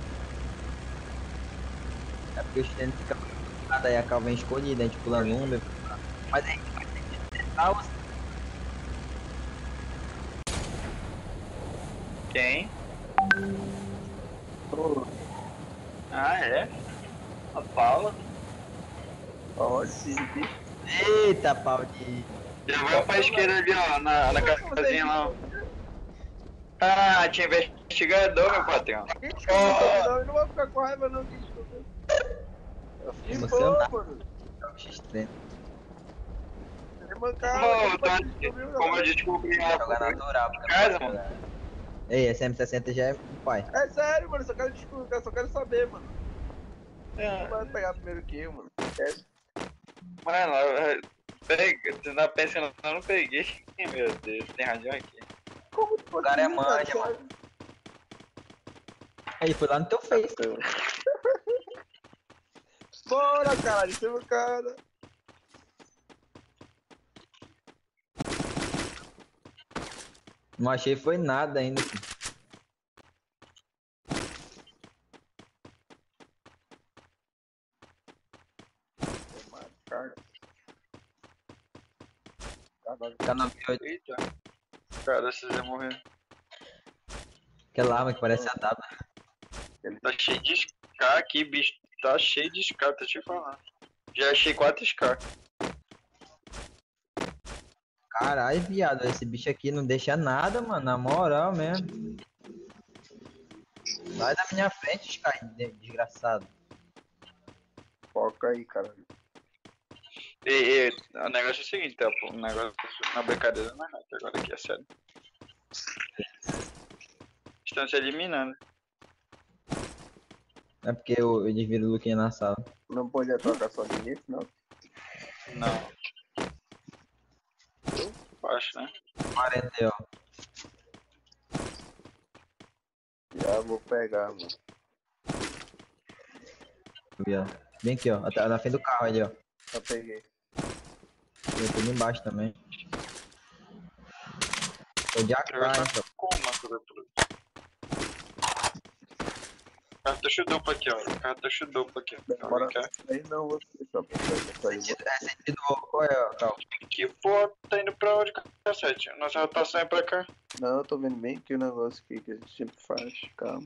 É porque os tênis ficam nada aí a cal vem escolhida, a gente pula número. Mas aí, vai ter que tentar os... Quem? Ah, é? A Paula? Ó, esse Eita, pau de... Já vai pra esquerda ali, ó, na, na casinha lá. Ó. Ah, tinha investigador, meu patrão. Quem escolheu? Não, eu não vou ficar com raiva não, quem escolheu? Que Emocionado. bom, mano. X-trem. É mancada, Ô, como tá, é que descobriu, como eu não? descobri lá, Jogar natural. porque casa, não pode mano. jogar. Ei, esse M sessenta já é pai. É sério, mano, só quero descobrir, eu só quero saber, mano. Não É, vai pegar primeiro que eu, mano. Esquece. mano, eu- pega, você não pensa, não, eu não peguei. Meu Deus, tem razão aqui. Como tu O cara é conseguiu, manja, cara? mano. Aí, foi lá no teu face. Bora, cara, isso é meu cara. Não achei foi nada ainda. Filho. Cara. Caralho. Ficar na minha oito. Eita. Cara, vocês iam morrer. Aquela arma que parece a W. Tá cheio de Scar aqui, bicho. Tá cheio de Scar, tô te falando. Já achei quatro Scar. Caralho, viado, esse bicho aqui não deixa nada, mano. Na moral mesmo. Sai da minha frente, Sky, de- desgraçado. Foca aí, cara. E, e o negócio é o seguinte, tá, pô, o negócio na brincadeira não é nada, agora aqui é sério. Estão se eliminando. É porque eu, eles viram o Luquinha na sala. Não podia trocar só de início, não. Não. Eu acho, né? quarenta aí, ó. Já vou pegar, mano. Viado. Vem aqui, ó. Até na frente do carro ali, ó. Já peguei. Eu tô ali embaixo também. Tô de A K, Agora hein, tá ó. com uma cobertura. Cartucho duplo aqui, ó. Cartucho duplo aqui. Demora Alguém quer? aí não, vou só pra sair. Sentido, é sentido. Qual é, ó, Cal? Que porra, tá indo pra onde, cacete? Nossa rotação é pra cá. Não, eu tô vendo bem aqui o negócio aqui que a gente sempre faz. Calma.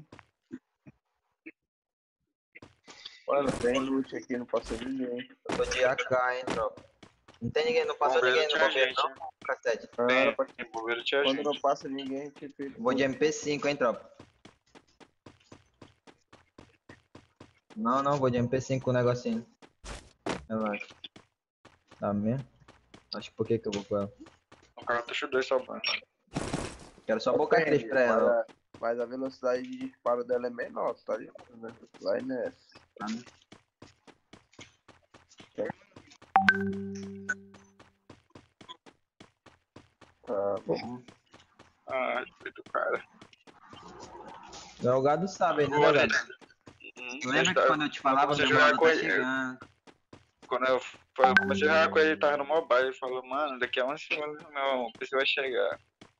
Olha, tem loot aqui, não passa ninguém. Eu tô de A K, hein, tropa. Não tem ninguém, não passou Bombeiro ninguém no tinha bombeiro, gente, não, cacete. Ah, Tem, era pra- tem bombeiro tinha Quando gente. não passa ninguém, tipo. Vou de M P cinco, hein, tropa. Não, não, vou de M P cinco com o negocinho. Relaxa. Tá mesmo? Acho que por que que eu vou com ela? O cartucho dois só mano. Quero só boca três pra ela, ó. Mas a- Mas a velocidade de disparo dela é menor, tá ligado, né? Vai nessa. Tá bom. Ah, respeito o cara. O Delgado sabe, né, Agora, Delgado? Hum, Lembra que tá- quando eu te falava, você meu jogar mano com tá ele- chegando. Quando eu, foi- eu comecei a jogar com ele, ele tava no mobile, ele falou, mano, daqui a uma semana meu P C vai chegar.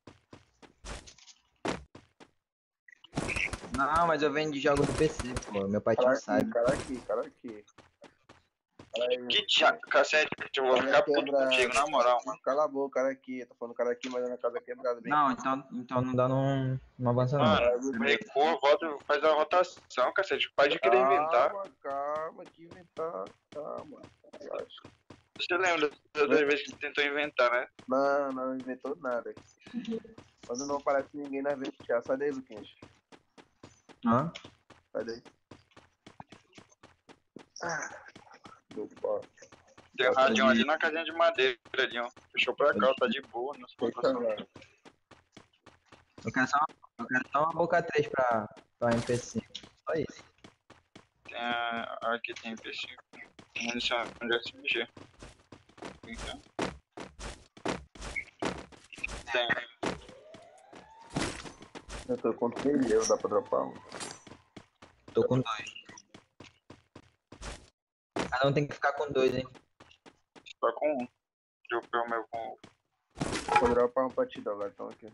Não, mas eu venho de jogos do P C, pô. Meu pai tinha Cara um aqui, sabe. cara aqui, cara aqui. Cara aí, Que dia, cacete, eu vou ficar puto quebrado. contigo, na moral, mano. Cala a boca, cara aqui. Eu tô falando cara aqui, mas é na casa quebrada. Bem Não, então, então não dá, não, não avança não. Mano, recua, volta, faz a rotação, cacete. Pode querer inventar. Calma, calma, que inventar. Calma. Relaxa. Você lembra das duas vezes que tentou inventar, né? Não, não inventou nada. Quando não aparece ninguém na vez, já sai daí, Luquinhas. Hã? Sai daí. Ah, do pau. Tem um radião ali na casinha de madeira ali, ó. Fechou pra cá, ó, tá de boa, não se Deixa preocupa. lá. Eu quero só Eu quero só uma boca três pra, pra M P cinco. Só isso. Tem a... Aqui tem P cinco. Munição de S M G. Então. Tem. Eu tô com pneu, dá pra dropar um. Tô com dois. Cada um tem que ficar com dois, hein? Só com um. Eu pego o meu com um. Vou dropar um pra ti, agora, então aqui.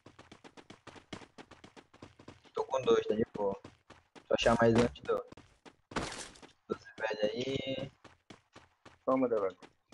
Tô com dois, tá de boa. Só achar mais um antes do. doze velho aí. Toma, Delano.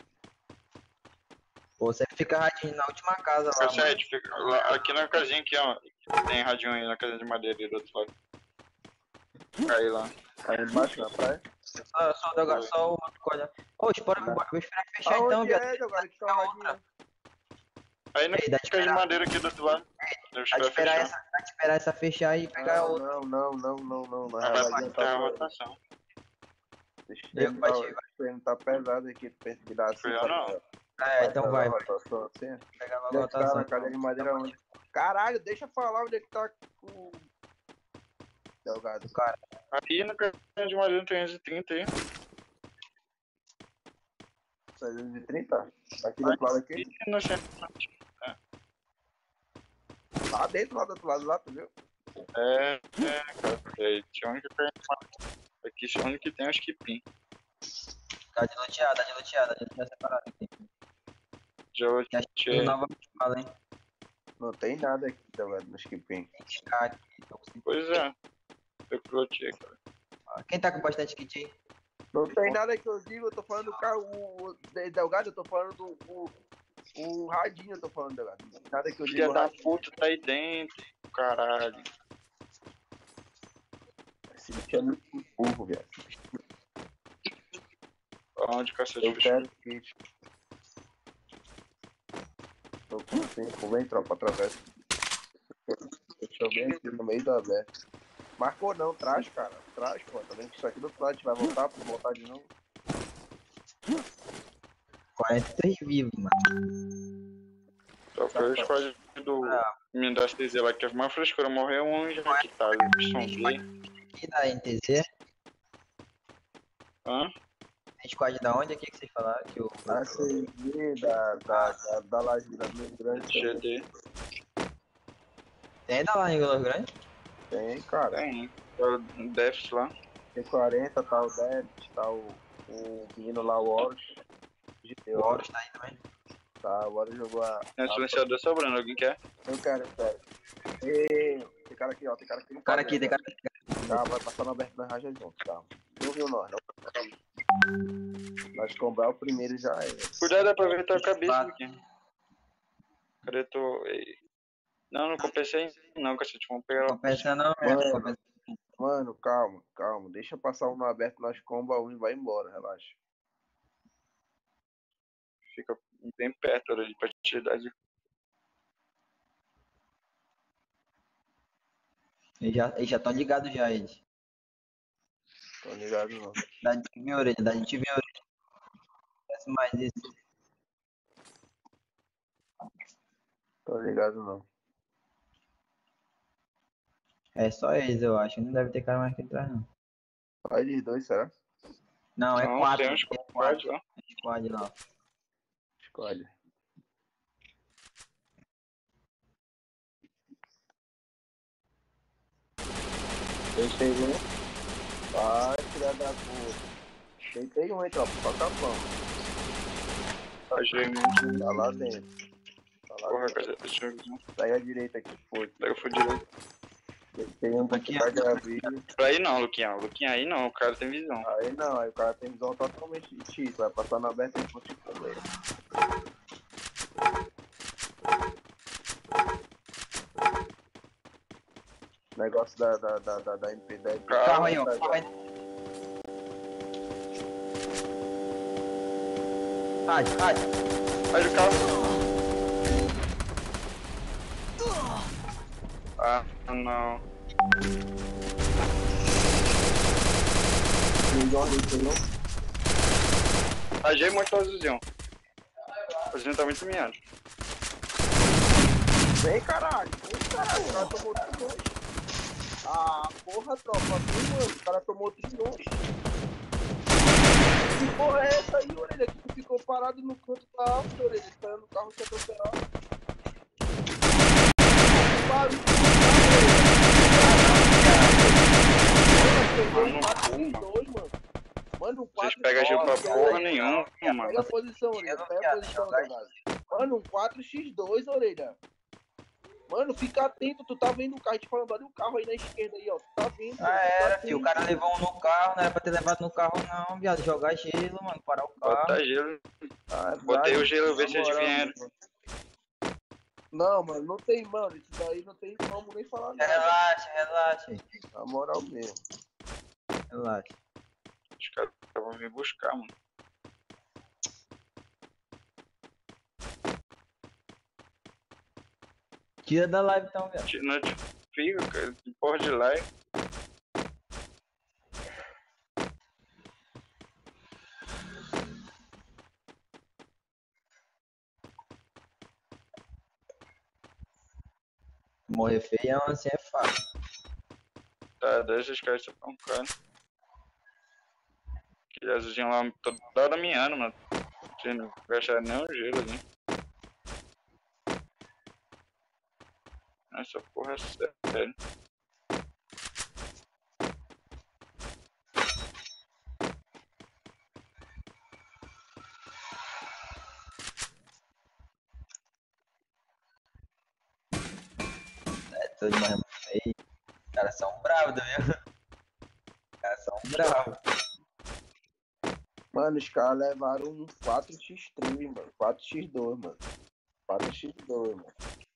Pô, você fica radinho na última casa lá, mano. sete, fica lá, aqui na casinha aqui, ó. Tem radinho aí na casinha de madeira ali do outro lado. Aí lá. Aí embaixo na praia. Só, só, só, só o coisa. Ô, espera, vou esperar fechar então, Aonde viado. é, Delano, que tá o radinho? Aí na Ei, dá de casinha de esperar. madeira aqui do outro lado. Deixa Dá de eu esperar fechar. essa, dá de esperar essa fechar e pegar Não, outra. não, não, não, não, não, não. Ah, vai Radinho pra tá a fora. rotação. Deixa Eu ele bati, tá, ele tá pesado aqui, pensa que dá assim. Fui eu pra- não. É, então vai, vai. rotação assim. Pegar logo Onde a é que tá rotação. na cadeia de madeira onde? Caralho, deixa eu falar onde é que tá o... Delgado. Cara, Aí na casinha de madeira tem trezentos e trinta aí. trezentos e trinta? Aqui do outro lado aqui? E no centro. Lá dentro, lá do outro lado lá, tu viu? É, é, cara. É, tinha onde que tem. Aqui só onde que tem os kipim. dá de lutear, dá de lutear, dá de lutear separado aqui. Já vou Já tem tirar. nova fala, hein? Não tem nada aqui, Delgado, no skipim. Tem que ficar aqui. Tô com cinco. Pois é. Eu piloteei, cara. Quem tá com bastante kit aí? Não tem nada que eu digo, eu tô falando do carro, o, o Delgado, eu tô falando do o, o radinho, eu tô falando, Delgado. Não tem nada que eu Filha digo. da radinho. puta tá aí dentro. Caralho. Esse bicho é muito burro, velho. Onde cacete Eu fechou? quero kit. Tô com cinco, vem tropa, atravessa. Deixa eu bem aqui no meio da aberta. Marcou não, traz, cara. Traz, pô. Tá vendo que isso aqui do outro lado a gente vai voltar, pra voltar de novo. quarenta e três vivos, mano. Só foi o squad do menino da C Z lá que teve uma frescura. Morreu um já que tá. Som B. E da N T Z? Hã? Tem squad da onde aqui que vocês falaram? Que o... A C G da, da, da, da Laje da Minas Grande G D. Tem da lá em Golos Grande? tem, cara. Tem. O Death lá. Tem quarenta, tá o Debit, tá o, o menino lá, o Horus. G T O O, Horus tá aí também. tá, o Horus jogou a... Tem um silenciador sobrando. Alguém quer? Eu quero, eu quero. E... Tem cara aqui, ó, tem cara aqui no O cara quadro, aqui, tem né? cara aqui. Tá, vai passar no aberto na raja junto, calma. Não viu nós, não. Nós comprar o primeiro já é. Cuidado, aproveitar a cabeça Fato. aqui. Cadê tu? Ei. Não, não compensei. Não, cacete. Vamos pegar ela. Compensa não, é. Mano. Compensa. Mano, calma, calma. Deixa passar um no aberto, nós comba um e vai embora, relaxa. Fica bem perto ali pra te dar de. Eles já eles já estão ligados já, eles. Tô ligado não. Dá de ver a orelha, dá de ver a orelha. Parece mais isso. Tô ligado não. É só eles, eu acho. Não deve ter cara mais aqui atrás, não. Só eles dois, será? Não, é Não, quatro. tem uns É quatro quatro. lá. É squad lá. Escolhe. Deitei um. Vai, filha da puta. Deitei um, hein, tropa. Só capão. A gente. Tá lá dentro. Tá lá Porra, dentro. cadê? Deixa eu ver. Pega a direita aqui, foi. Pega o direito. Deitei um pra Aqui, tirar de aviso. Aí não, Luquinha. Luquinha aí não. O cara tem visão. Aí não, aí o cara tem visão totalmente X. Vai passar na aberta e pode comer. Negócio da, da, da, da, da M P dez. Carro aí, ó. Tá, Carro aí. Rádio, rádio. Aí o carro. Ah, não. Ajei muito o azulzinho. O azulzinho tá muito miado. Vem, caralho. Vem, caralho. O cara tomou tudo. Porra, tropa, assim, mano, o cara tomou trilhões. Que porra é essa aí, orelha? Que tu ficou parado no canto da alta, orelha, esperando o carro se atropelar. Barulho do carro, orelha. Mano, mano, um Vocês quatro pegam gelo pra x dois, porra orelha. nenhuma, mano. Pega a posição, orelha. Pega a posição, Delgado. Mano, um quatro x dois, orelha. Mano, fica atento, tu tá vendo o carro, te falando, olha o carro aí na esquerda aí, ó. Tu tá vendo, Ah, mano, era, tá filho. O cara levou um no carro, não era pra ter levado no carro, não, viado. Jogar gelo, mano. Parar o carro. Bota gelo. Ah, Botei vai, o gelo, ver na se eles moral, vieram. mano. Não, mano, não tem, mano. Isso daí não tem como nem falar nada. Relaxa, relaxa. Na moral mesmo. Relaxa. Os caras vão me buscar, mano. Tira da live então, viado. Te notifica, cara. Que porra de live. Morrer feio assim é fácil. Tá, deixa os caras tão caros. Que azulzinho lá toda hora miando, mano. Você não gastar nem o gelo ali. Essa porra é sério. É tudo mais feio. Os caras são bravos, viu? Os caras são bravos. Mano, os caras levaram um quatro x três, mano. quatro x dois, mano. quatro x dois, mano.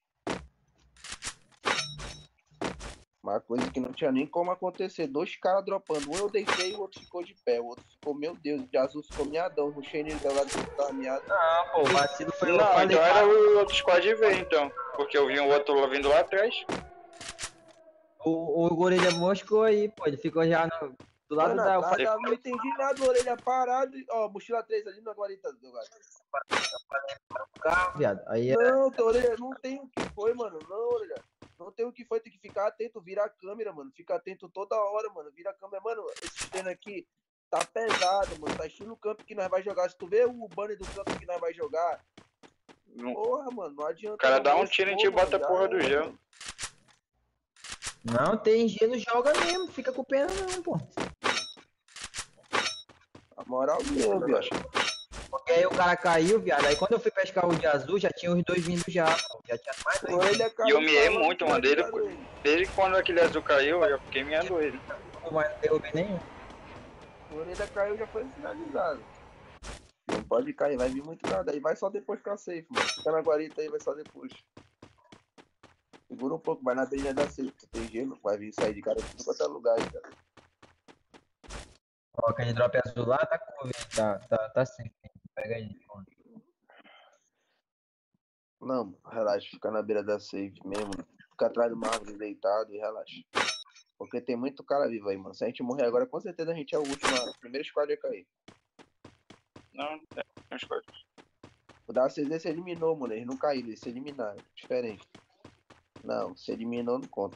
Uma coisa que não tinha nem como acontecer. Dois caras dropando. Um eu deitei e o outro ficou de pé. O outro ficou, meu Deus, de azul ficou miadão. Rushei nele do lado que tava miado. Não, pô, o vacilo foi eu Não, falei, então era cara, o outro squad ver, então. Porque eu vi um outro lá vindo lá atrás. o, o Gorilla moscou aí, pô. Ele ficou já no, do lado Mano, da. Eu atrás falei, da- não entendi nada, orelha parado. e- Ó, mochila três ali na guarita do gato. pro carro, viado. Aí é. Não, tô, orelha, não tem o que foi, mano. Não, orelha. Não tem o que foi, tem que ficar atento, vira a câmera, mano. Fica atento toda hora, mano. Vira a câmera. Mano, esse treino aqui tá pesado, mano. Tá estilo o campo que nós vai jogar. Se tu vê o banner do campo que nós vai jogar, Não- porra, mano, não adianta. O cara não. dá um Moscou, tiro em ti e mano, bota a já porra do era, gelo. mano. Não, tem gelo, joga mesmo. Fica com pena não, pô. A moral mesmo, viado. Porque aí o cara caiu, viado. Aí quando eu fui pescar o de azul, já tinha os dois vindo já, pô. Já tinha mais dois. Orelha E caiu, eu miei falando muito, que mano. Desde, vai tirar ele. desde quando aquele azul caiu, eu já fiquei miando ele. Mas não derrubei nenhum. A orelha caiu, já foi finalizado. Não pode cair, vai vir muito nada. Aí vai só depois ficar safe, mano. Fica na guarita aí, vai só depois. Segura um pouco, vai na beira da safe. Tem gelo, vai vir sair de cara de tudo quanto é lugar aí, cara. Ó, aquele drop azul lá tá com Covid, tá, tá, tá sem. Pega aí. Pô. Não, mano, relaxa, fica na beira da safe mesmo. Fica atrás de uma árvore deitado e relaxa. Porque tem muito cara vivo aí, mano. Se a gente morrer agora, com certeza a gente é o último, o primeiro squad a cair. Não, tem uns squad. O da C Z se eliminou, mano. Eles não caíram, eles se eliminaram. Diferente. Não, se eliminou não conta.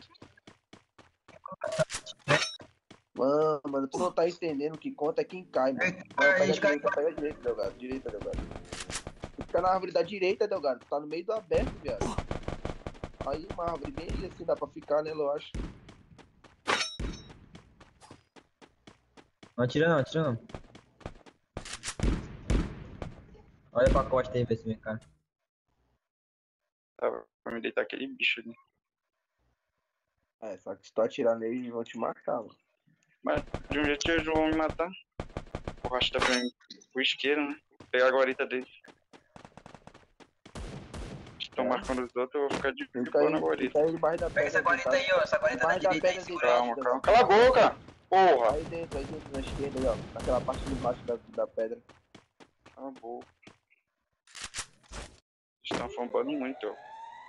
Mano, mano, tu não tá entendendo que conta é quem cai, mano. Não, pega a direita, pega a direita, Delgado. Direita, Delgado. Fica na árvore da direita, Delgado. Tu tá no meio do aberto, viado. Aí uma árvore bem ali assim, dá pra ficar, né, eu acho. Não atira não, atira não. Olha pra costa aí, ver se vem, cara. Tá, pra me deitar aquele bicho ali. É, só que se tu atirar nele, eles vão te matar, mano. Mas de um jeito eles vão me matar. O resto tá bem pro isqueiro, né? Vou pegar a guarita deles. Estão É. marcando os outros, eu vou ficar de Fica boa aí, na guarita. fica aí debaixo da Pega pedra. essa guarita deitado. aí, ó. Essa guarita da Debaixo da direita aí, pedra segura. deitado, Calma, calma. Delgado. Cala a boca! Porra! Aí dentro, aí dentro, na esquerda aí, ó. Naquela parte de baixo da, da pedra. Cala a boca. Estão fombando muito, ó.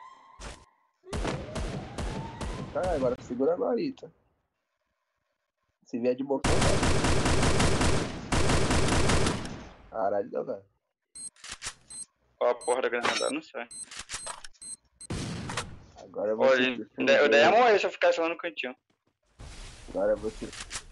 Tá, agora segura a guarita. Se vier de bocão, vai. Caralho, Delgado. Ó, a porra da granada não sai. Agora eu vou Olha, seguir. eu daí ia morrer se eu ficasse lá no cantinho. Agora você.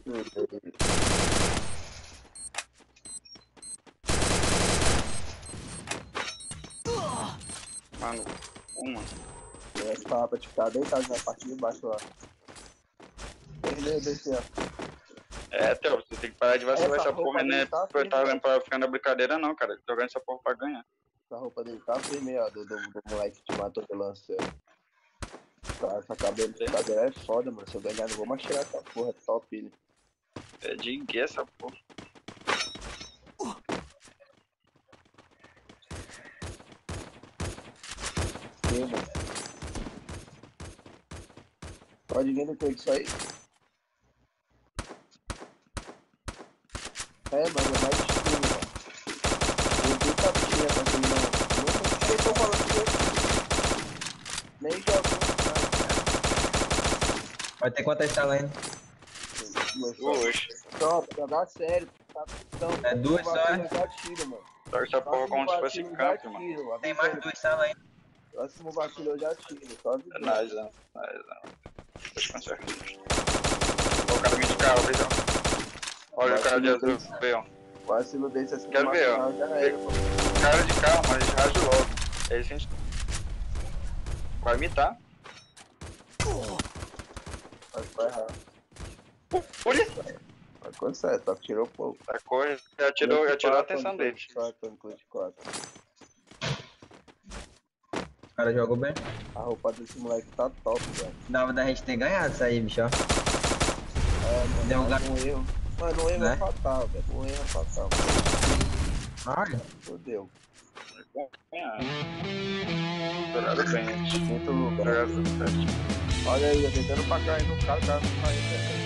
Mano, uma. Essa palavra pra te ficar deitado na parte de baixo lá. Ele descer, ó. É, Theo, você tem que parar de vacilar Essa essa roupa porra, né? dele tá Pra eu tava firme, pra ficar na brincadeira, não, cara. Jogando essa porra pra ganhar. Essa roupa dele tá firme, ó, do, do, do moleque que te matou pelo lance. Tá, essa cabelo, essa cabelo é foda, mano. Se eu ganhar, não vou mais tirar essa porra, é top, ele. É de gay essa porra. Esquerda. Pode vir no peito isso aí. É, mas é mais estilo, mano. Não tem capinha pra ele, não. Não sei o que eu tô falando com ele. Nem jogou. Vai ter quantas salas ainda? Duas. Top, jogar sério. Tá, então, É duas só, é? já tiro, mano. Joga essa porra como se fosse Próximo campo, vacilo, mano. já tiro, Tem mais avisando. duas salas ainda. Próximo vacilo eu já tiro, só É avisando. nóis, né? Nóis, né? Deixa eu consertar. Ó, o cara me de carro, visão. Olha o cara de azul, vê, ó. Vacilo desse assim, Quero ver, ó. já era, pô. Cara de carro, mas reage logo. É isso, a gente. Vai imitar. Vai ficar errado. Olha! Vai conseguir, só que tirou pouco. A cor já tirou, já tirou a atenção deles. quatro, quatro. O cara jogou bem. A roupa desse moleque tá top, velho. Dava da gente ter ganhado isso aí, bicho. ó. É, mano, Deu um mas gato. um erro. Mano, um erro Né? é fatal, velho. Um erro é fatal. Olha. Fodeu. Jogaram bem, gente. Muito lugar. Jogaram certo. Olha aí, eu tentando pra cair no cara, o cara não caiu, velho.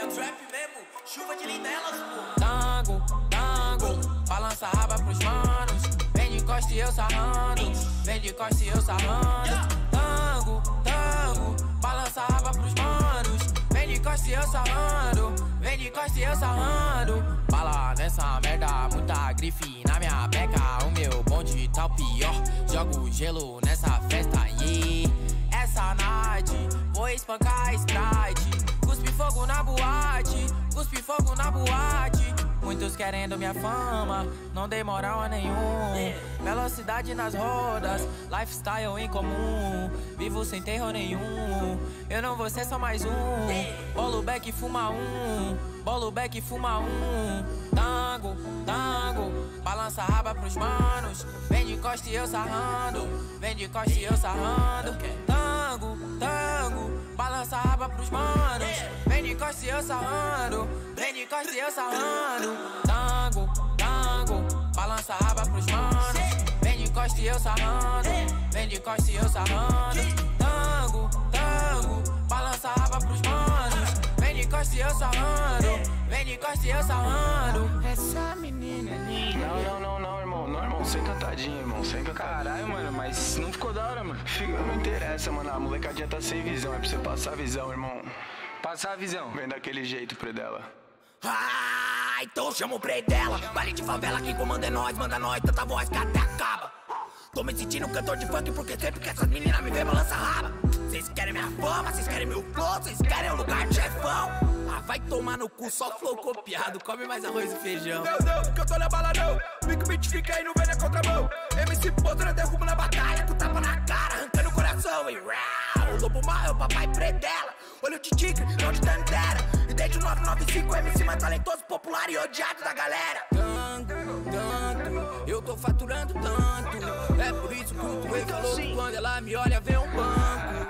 trap mesmo, chuva de lindelas, pô. Tango, tango, balança a raba pros manos. Vem de costa e eu sarrando, vem de costa e eu sarrando. Tango, tango, balança a raba pros manos. Vem de costa e eu sarrando, vem de costa e eu sarrando. Bala nessa merda, muita grife na minha beca. O meu bonde tá o pior, jogo gelo nessa festa, yeah. Essa night, vou espancar a Sprite. Cuspe fogo na boate, cuspe fogo na boate. Muitos querendo minha fama, não dei moral a nenhum. Velocidade nas rodas, lifestyle incomum. Vivo sem terror nenhum, eu não vou ser só mais um. Bolo back fuma um, bolo back fuma um. Tango, tango, balança a raba pros manos. Vem de costa e eu sarrando, vem de costa e eu sarrando. Tango, tango, balança a raba pros manos. Vem de costa e eu sarrando, vem de costa e eu sarrando. Tango, tango, balança a raba pros manos. Vem de costa e eu sarrando, vem de costa e eu sarrando. Tango, tango, balança a raba pros manos. Vem de costa e eu sarrando, vem de costa e eu sarrando. Essa menina é linda. Não, não, não, não, irmão. Não, irmão. Sem cantadinha, irmão. Sem cantadinha. Caralho, mano. Mas não ficou da hora, mano. Fica, não interessa, mano. A molecadinha tá sem visão. É pra você passar a visão, irmão. Passar a visão. Vem daquele jeito, Predela. Ah, então chama o Predela. Baile de favela, quem comanda é nós. Manda nós, tanta voz que até acaba. Tô me sentindo cantor de funk porque sempre que essas meninas me vê balança a raba. Vocês querem minha fama, vocês querem meu flow, vocês querem o lugar de chefão. Ah, vai tomar no cu, só flow copiado, come mais arroz e feijão. Meu Deus, que eu tô na bala não, fica beat, fica aí, não vem na contramão. M C Podre, derrubo na batalha, tu tapa na cara, arrancando o coração. E rau, o lobo mal é o papai Predela. Olho de tigre, não de Tandera. E desde o nove nove cinco, M C mais talentoso, popular e odiado da galera. Tanto, tanto, eu tô faturando tanto. É por isso que o Tway falou que quando ela me olha, vê um banco.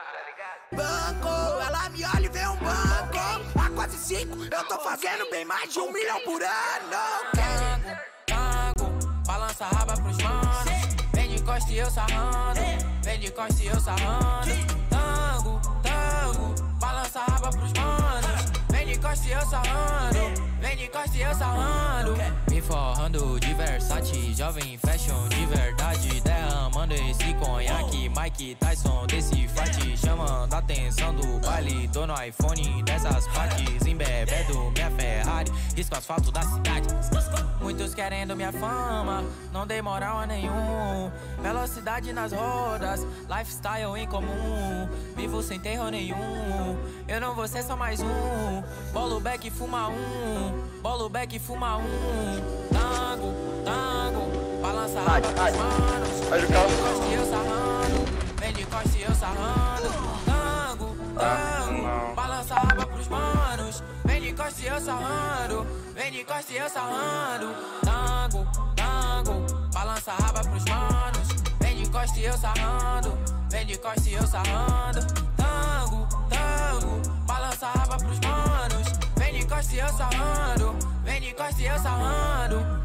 Banco, ela me olha e vê um banco. A quase cinco, eu tô fazendo bem mais de um milhão por ano. Tango, tango, balança a raba pros manos. Vem de costa e eu sarrando, vem de costa e eu sarrando. Tango, tango, balança a raba pros manos. Vem de costa e eu sarrando, vem de costa e eu sarrando. Me forrando de Versace, jovem fashion de verdade. Derramando esse conhaque, Mike Tyson desse fight. Chamando a atenção do baile, tô no iPhone dessas partes. Embebendo minha Ferrari, risco asfalto da cidade. Muitos querendo minha fama, não dei moral a nenhum. Velocidade nas rodas, lifestyle incomum. Vivo sem terror nenhum, eu não vou ser só mais um. Bolo back fuma um, bolo back fuma um. Tango, tango, balança a raba pros manos. Vem de costa e eu sarrando, vem de costa e eu sarrando. Tango, tango, balança a raba pros manos. Vem de costa e eu sarrando, vem de costa e eu sarrando. Tango, tango, balança a raba pros manos. Vem de costa e eu sarrando, vem de costa e eu sarrando. Tango, tango, balança a raba pros manos. Vem de costa e eu sarrando, vem de costa e eu sarrando.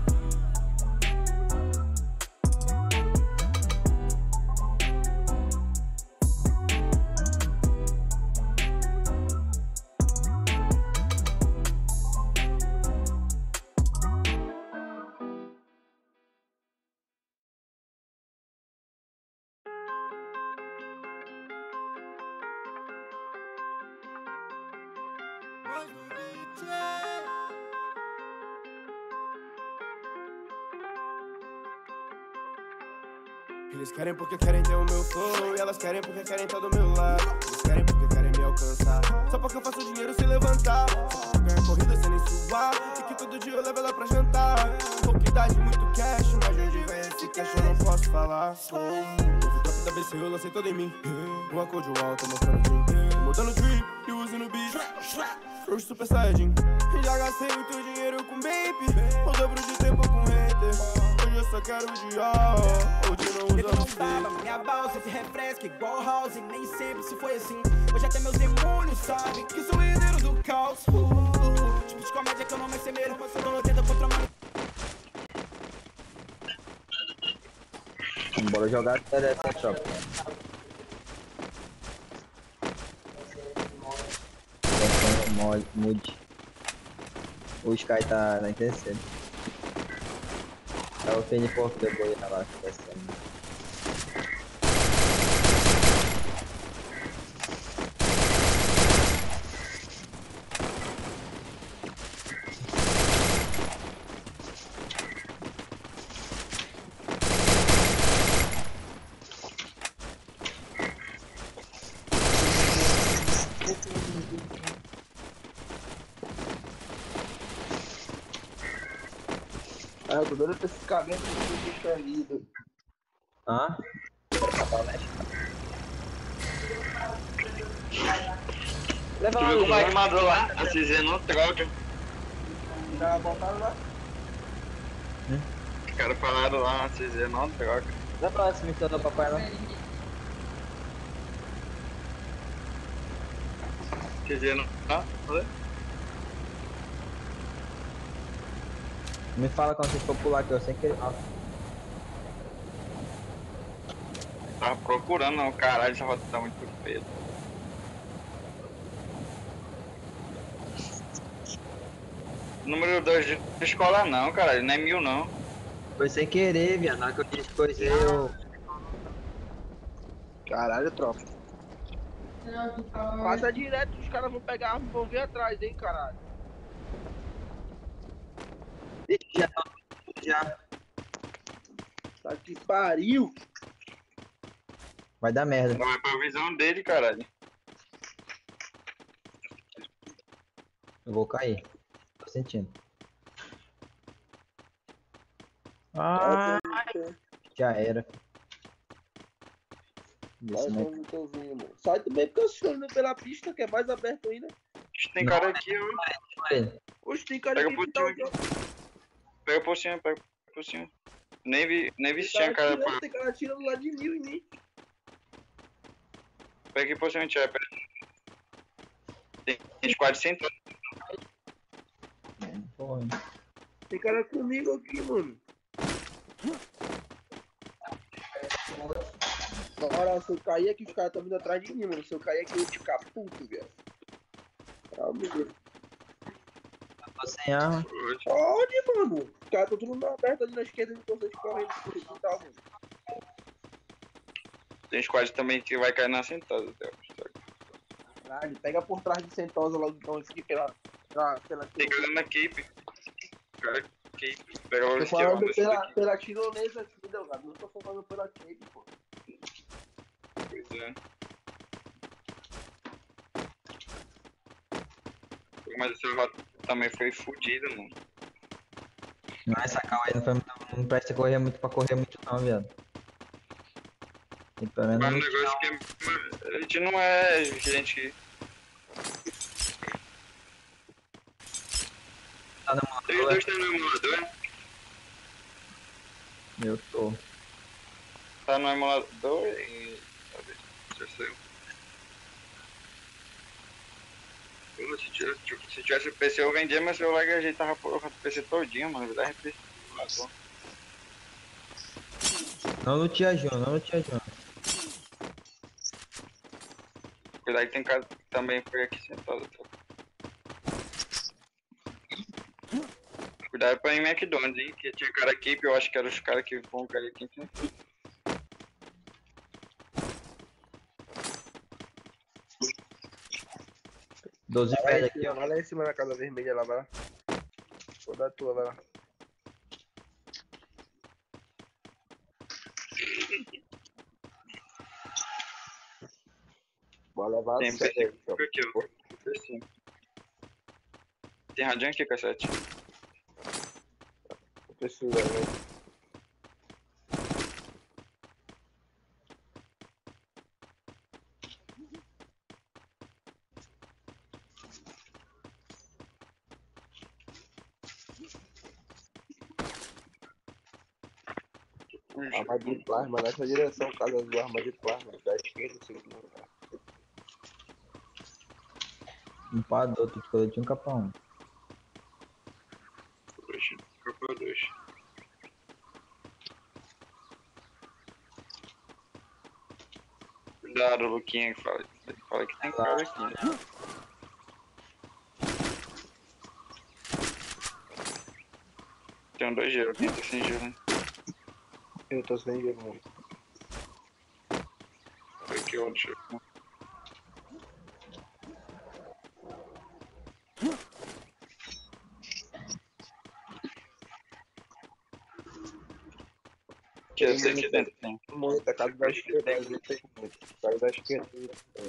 Eles querem porque querem ter o meu flow, e elas querem porque querem estar do meu lado. Eles querem porque querem me alcançar, só porque eu faço dinheiro se levantar. Só porque ganho corrida sem nem suar, e que todo dia eu levo ela pra jantar. Pouquidade, muito cash, mas de onde vem esse cash eu não posso falar. Novo drop da B C eu lancei todo em mim. Uma cor de wall, tô mostrando dream. Tô mudando drip e usando beat. First super saiyajin. Já gastei muito dinheiro com baby, o dobro de tempo com hater. Eu só quero de ó, hoje não usa não baba, minha balsa se refresca igual house. Nem sempre se foi assim, hoje até meus demônios sabem que sou herdeiro do caos. uh, uh, Tipo de comédia que eu não me semeiro, tô lutando contra uma... Bora jogar até dessa tropa. Mole, mude. O Sky tá na terceira. É o Felipe Porto da Boia lá que tá sendo. Ah, eu tô doido pra esse cabelo que bicho é lindo. Hã? Tu viu como é que mandou lá? A C Z não troca. Já voltaram lá? Os caras falaram lá, a C Z não troca. Vai pra lá esse missão do papai lá. C Z não tá? Me fala quando vocês for pular aqui, eu sei que. Ah, Tava procurando, não, caralho, essa rota tá muito feia. Número dois de escola não, caralho, não é mil não. foi sem querer, viado. Na hora que eu disse coisa eu. Caralho, tropa. Passa direto, os caras vão pegar a arma e vão vir atrás, hein, caralho. Já, já. Tá que pariu. Vai dar merda. Não é pra visão dele, caralho. Eu vou cair. Tô sentindo. Ah, já era. Sai, não tô ouvindo, mano. Sai também porque eu estou indo pela pista, que é mais aberto ainda. Tem cara aqui, ó. Oxe, tem cara Pega aqui por que tá cima, pega por cima, pega por cima. Nem vi, nem vi se tinha cara pra... Tem cara atirando lá de mil em mim. Pega aqui por cima, Tia, pega. Tem squad sentado. Tem cara comigo aqui, mano. Agora, se eu cair aqui, os caras estão vindo atrás de mim, mano. Se eu cair aqui, eu vou ficar puto, velho. Ah, meu Deus. Tô sem arma. Onde, mano? Os caras estão tudo aberto ali na esquerda e vocês correndo por aqui e tal, mano. Tem squad também que vai cair na sentada. Caralho, pega por trás de Sentosa logo então, aqui pela... pela, pela tem cara na cape. Cara, cape. Pega logo tô esse falando tiro, pela, pela tirolesa aqui, Delgado. Não tô falando pela cape, pô. Pois é. Mas essa rota também foi fodida, mano. Não, essa calma aí não, foi muito, não presta correr muito pra correr muito não, viado. Tem pelo menos Mas o um negócio que é... a gente não é gente que... Tá no Tem os dois tá no emulador? Eu tô. Tá no emulador e... Já saiu. Pô, Se tivesse, se tivesse P C eu vendia meu celular e ajeitava o P C todinho, mano. Vai dar R P. Não lute a João, não lute a João. Cuidado que tem cara que também foi aqui sentado. Tá? Cuidado pra ir em McDonald's, hein? Que tinha cara aqui, eu acho que eram os caras que vão cair aqui. doze Vai pedras aqui, ó. lá em cima da casa vermelha lá, vai lá. Vou dar a tua, vai lá. Bora levar Tem a sério, P C aqui, ó. Tem radinho aqui, cassete. Não precisa, né? Arma de plasma nessa direção, casa azul, arma de plasma, da esquerda, segundo lugar. Um para do outro, escolher de um capa um. Dois, capa dois. Cuidado, Luquinha, que fala, fala que tem cara aqui. tenho dois gelo, quem tá sem gelo? Eu tô sem gelo, mano. Aqui, ó, deixa eu... Que eu sei que dentro tem. Muito, a casa da esquerda, eu tenho muito. A casa da esquerda, eu tenho.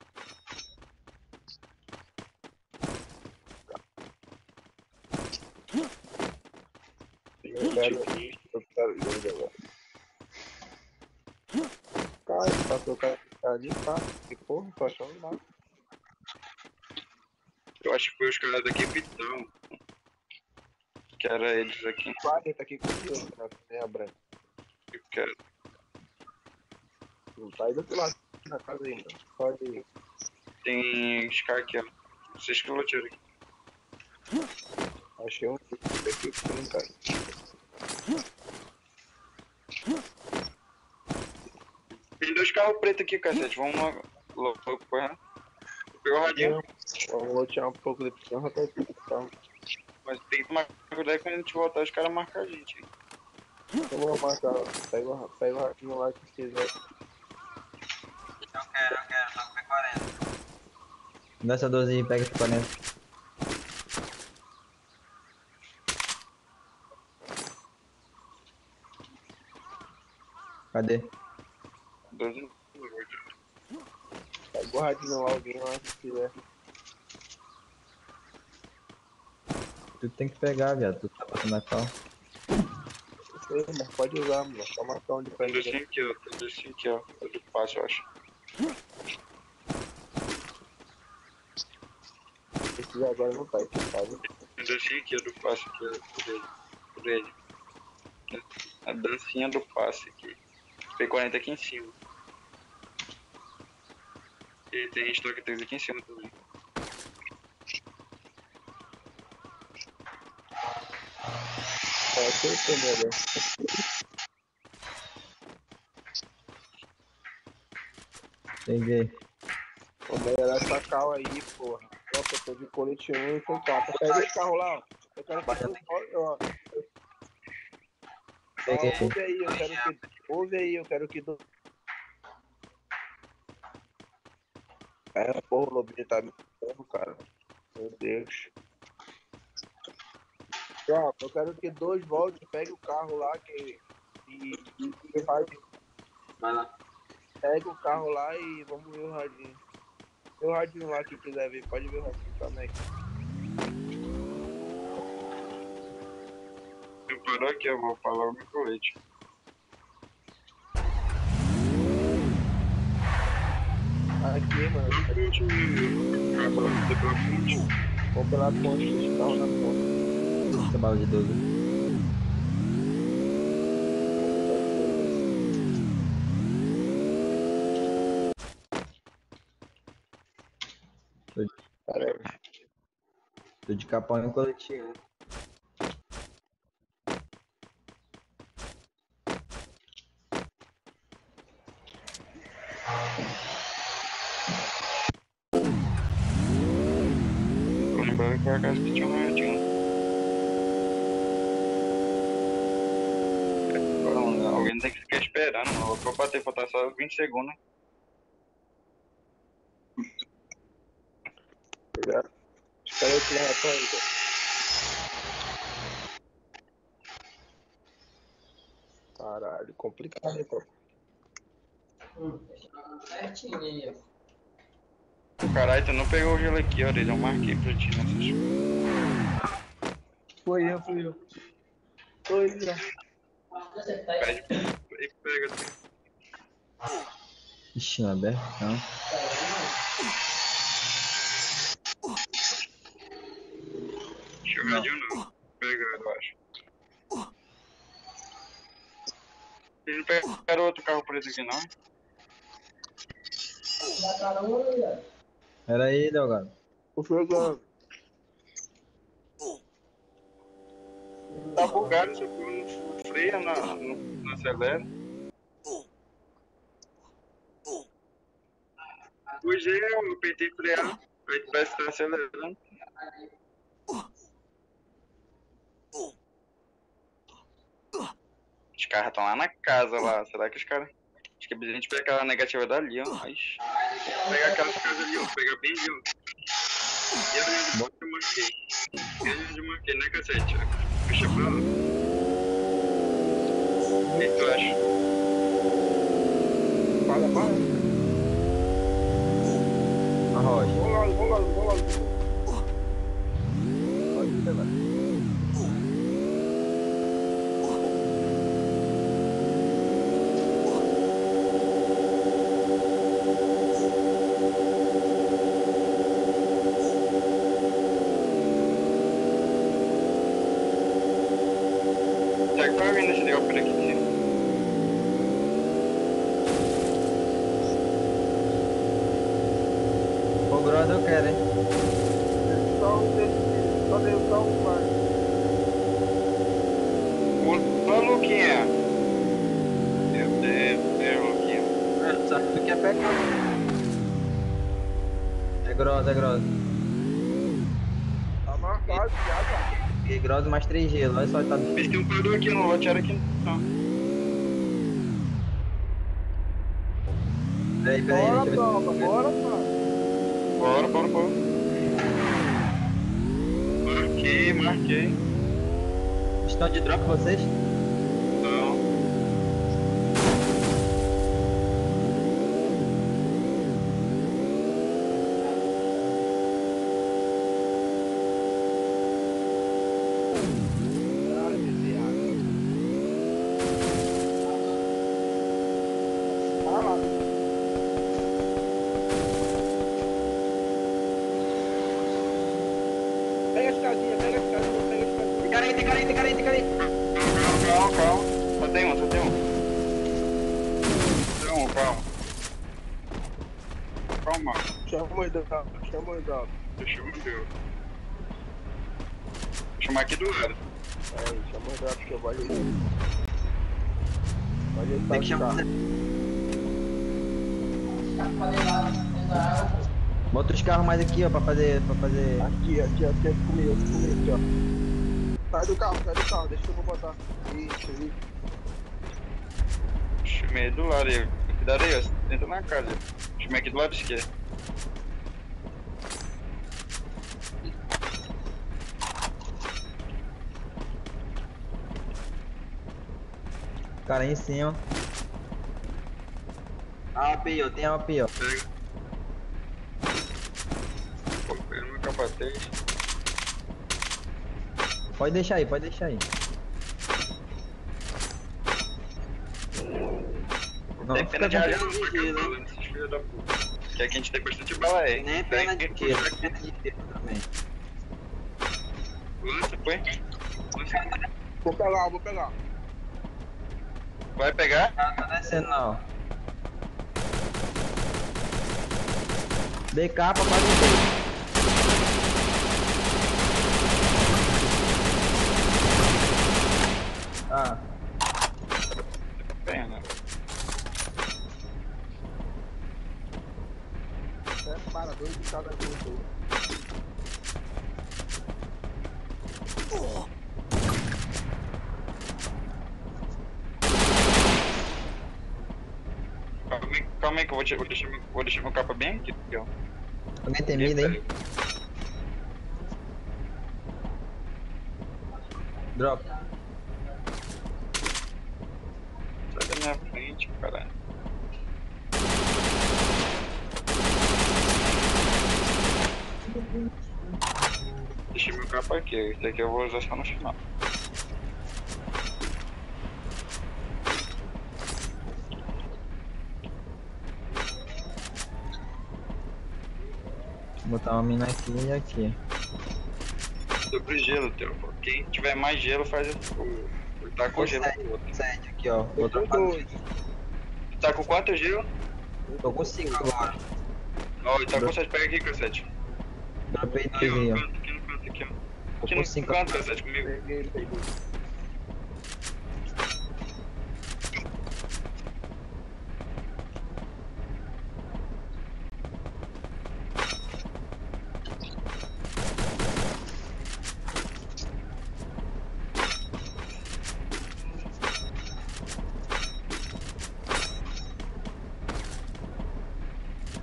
Eu quero isso, eu quero isso agora. Cara, passou o cara que tá ali, tá? Que porra, tô achando nada. Eu acho que foi os caras daqui Pitão. Que era eles aqui. Vai, tá aqui comigo, né? Tem a branca. Eu quero. Não tá aí do outro lado, na casa ainda. Pode ir. Tem Scar aqui, ó. Vocês que eu tiro aqui. Achei um aqui que tem, cara. Tem dois carros pretos aqui, cacete. Vamos lá. Louco, correndo. Vou pegar o radinho. Vamos lotear um pouco depois. Vamos até aqui, tá? Mas tem que tomar cuidado quando a gente voltar, os caras marcam a gente. Eu vou marcar. Pega o pega o radinho lá que quiser. Eu quero, eu quero, só P quarenta. Dá essa doze e pega esse quarenta. Cadê? doze. Pega o radinho lá, alguém lá que quiser. Tu tem que pegar, viado. Tu tá passando a cal. Sei, mas pode usar, mano. Só marcar onde Tem pega. dois aqui, ó. Tem dois aqui, ó. É do passe, eu acho. Esse agora não tá aqui, sabe? Tem dois aqui, é do passe aqui, ó. Por ele. Por ele. A dancinha do passe aqui. P quarenta aqui em cima. E tem estoque três aqui em cima também. É, que eu tô melhor. Peguei. Vou melhorar essa cal aí, porra. Nossa, eu tô de colete um e com quatro. Pega esse carro lá, ó. Eu quero que tu... Ó, Peguei. ó, ouve aí, eu quero que... Ouve aí, eu quero que... Do... É, porra, o Lobinho tá me dando, cara. Meu Deus. Ó, eu quero que dois voltem, pegue o carro lá que... E... e, e vai... Vai lá. Pega o carro lá e vamos ver o radinho. Vê o radinho lá que quiser ver, pode ver o radinho também. Eu paro aqui, eu vou falar o meu colete. Aqui, mano. Vou pela ponte, deixa o carro na ponte. Essa bala de doze. Caralho. Tô de capão e coletivo. Tô lembrando que foi a casa que tinha um radinho. Alguém tem que ficar esperando, mano. Eu vou bater, faltar só vinte segundos. Obrigado. Espera eu tirar a ponta. Caralho, complicado, então. Certinho aí. Caralho, tu não pegou o gelo aqui, ó. Eu marquei pra ti nessas. Foi eu, fui eu. Foi eu. Pede e pega. Ixi, não é aberto, não. Choradinho não. Pega, eu acho. Eles não pegaram outro carro preto aqui, não? Pera aí, Delgado. O jogando. Tá bugado, você não freia, não, não, não acelera. O G, eu apertei frear, aí parece que tá acelerando. Os caras estão lá na casa lá. Será que os caras. Acho que a gente pega aquela negativa dali, ó. Mas. Vou pegar aquelas casas ali, ó. Vou pegar bem ali, ó. E ali onde eu marquei. E ali onde eu marquei, né, cacete? Fecha pra lá. O que tu acha? Fala, fala. Arroz. Vamos logo, vamos logo, vamos logo. Pode ir, velho. Tá, qual é a venda desse negócio por aqui em cima? O grosso eu quero, hein? Só um desse, só deu só um, mano. Ô, Luquinha. Meu Deus, meu Luquinha. Sabe tu quer pegar? É grosso, é grosso. Tá marcado já, cara. E grosso mais três gelos, olha só, tá. Mas tem um padrão aqui, não vou tirar aqui não. Peraí, peraí, Bora, deixa eu ver. tropa, bora, mano. Bora, bora, bora. Marquei, marquei. Estão de drop vocês? Não. Pega as casinhas, pega as casinhas, pega as casinhas. Tem cara aí, tem cara aí, tem cara aí, tem cara aí. Calma, calma. Só tem um, só tem um. Tem um, calma. Calma. Chama o Eduardo, chama o Eduardo. Deixa eu ver. Vou chamar aqui do lado. É, chama o Eduardo que eu vou ajeitar. Vou ajeitar Tem que o chamar. carro. Bota os carros mais aqui, ó, pra fazer. Pra fazer. Aqui, aqui, aqui, aqui comigo, aqui comigo, aqui, ó. Sai do carro, sai do carro, deixa que eu vou botar. Isso, isso. Chamei do lado aí. Cuidado aí, ó. Entra na casa. Chamei aqui do lado esquerdo. Cara aí em cima. A A P, ó, tem a A P, ó. Pega. Pô, pega meu capacete. Pode deixar aí, pode deixar aí. Não, Tem fica pena de com- ralhar não, pra cá, falando esses filhos da puta. Que aqui a gente tem bastante bala aí. Nem pena de quê? Pena de quê também. Lança, põe. Lança. Vou pegar, vou pegar. Vai pegar? Não tá descendo não. B K pra quase ter. Ah, Pena. É, para, dois de cada vez aí. Calma aí, calma aí que eu vou, te, vou, deixar, meu- vou deixar meu capa bem aqui, ó. alguém tem mida aí? Drop. Sai da minha frente, caralho. Deixei meu capa aqui, esse aqui eu vou usar só no final. Vou botar uma mina aqui e aqui. Sobre gelo, teu. Pô. Quem tiver mais gelo faz o. o tá com gelo pro outro. Sete aqui, ó. Vou Eu tô trocar. dois. Tu tá com quanto gelo? Tô com cinco agora. Ó, ele tá com sete, pega aqui, cassete. Dropei Aqui, dois ó, aí, no ó. canto, aqui no canto, aqui, ó. Tô Aqui com no cinco. canto, cassete, comigo. Peguei, peguei.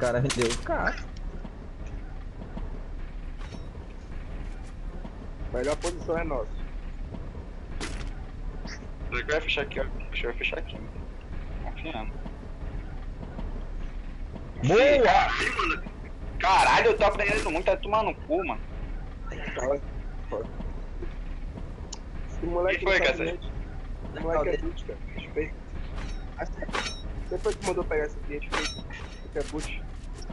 cara deu o carro. Melhor posição é nossa. Eu vai fechar aqui, ó. Deixa eu fechar aqui, mano. Confiando. Boa! Caralho, mano. Caralho, eu tô aprendendo muito, tá tomando no cu, mano. Cala. Esse moleque Quem foi, não sabe Cacete? nem- Esse moleque é boot, cara. Respeito. Você foi que mandou pegar esse cliente, respeito. Você é boot.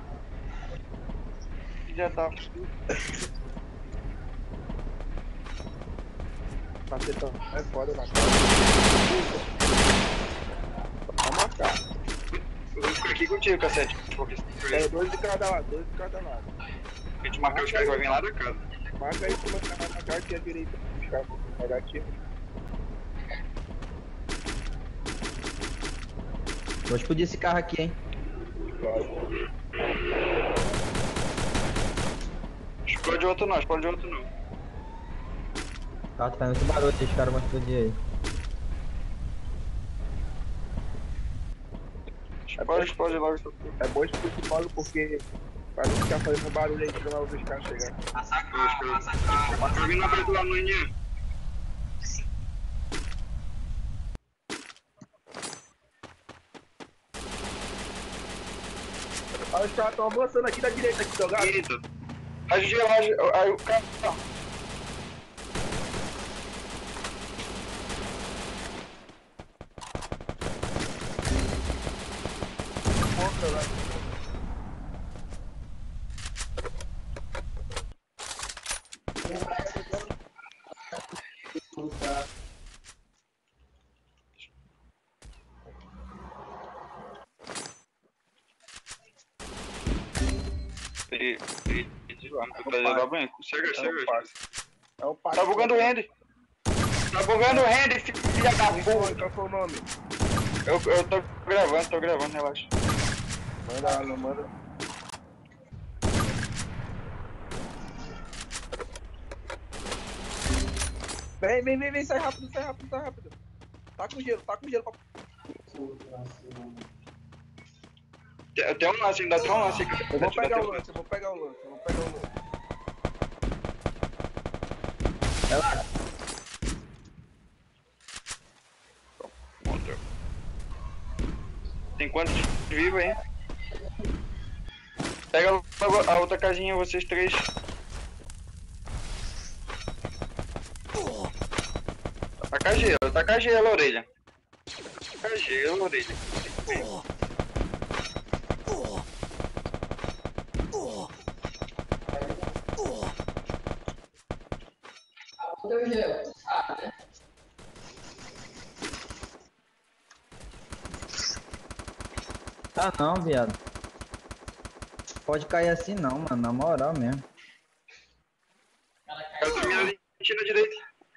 Já tá. Macetão, é foda na cara. Vai marcar. Eu vou ficar aqui contigo, Cacete. Porque É, dois de cada lado, dois de cada lado. a gente marcar os caras que vai vir lá da casa. Marca aí como é que vai marcar aqui à direita. Os caras vão pegar aqui. Vou explodir esse carro aqui, hein? Explode outro não, explode outro não. O carro tá fazendo muito barulho, os caras vão explodir aí. Explode, explode logo essa porra. É bom explodir logo porque pra não ficar fazendo barulho aí que não vai ouvir os caras chegar. Tá vindo aberto lá no Inha. Olha, os caras estão avançando aqui da direita, aqui, jogado. Eita. Rádio de rádio. Aí o cara. Ele. Ele. Ele lá, não tô trazendo a banho. Chega, chega. É o pai. Tá bugando o render. Tá bugando o render, filha da porra. Qual foi o nome? Eu, eu tô gravando, tô gravando, relaxa. Manda lá, não manda. Vem, vem, vem, vem, sai rápido, sai rápido, sai rápido. Tá com gelo, tá com gelo pra... Eu tenho um lance, ainda tem um lance aqui. Eu vou pegar o lance, eu vou pegar o lance, eu vou pegar o lance. Vai lá. Tem quantos vivos aí? Pega logo a outra casinha, vocês três. Taca gelo, taca gelo, orelha. Taca gelo, orelha. Tá não, viado. Pode cair assim não, mano. Na moral mesmo. Eu tô mirando na direita.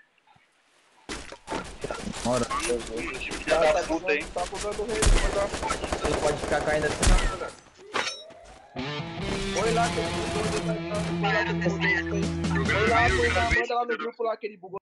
Moral. Mano, esse filho da puta aí. Tá bugando o rei, mas Não pode ficar caindo assim não. foi lá que ele bugou, ele tá foi lá que ele bugou. Foi lá, foi lá, manda lá no grupo lá que ele bugou.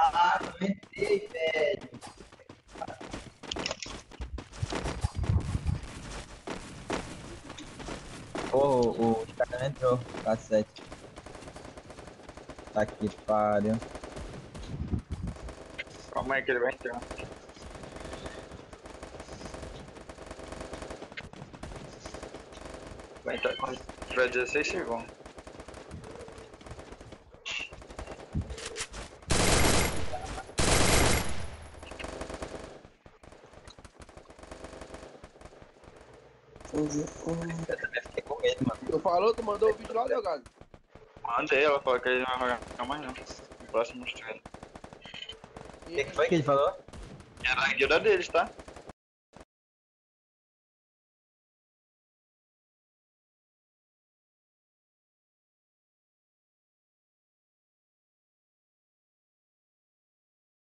Ah, não entrei, velho. Oh, o cara entrou, cacete. Tá que pariu. Calma aí que ele vai entrar. Vai entrar quando tiver dezesseis segundos. Eu também fiquei com medo, mano. Tu falou, tu mandou o vídeo lá, Delgado? Mandei, ela falou que ele não vai jogar mais não. No próximo stream. O que, que foi que ele falou? Era a guilda deles, tá?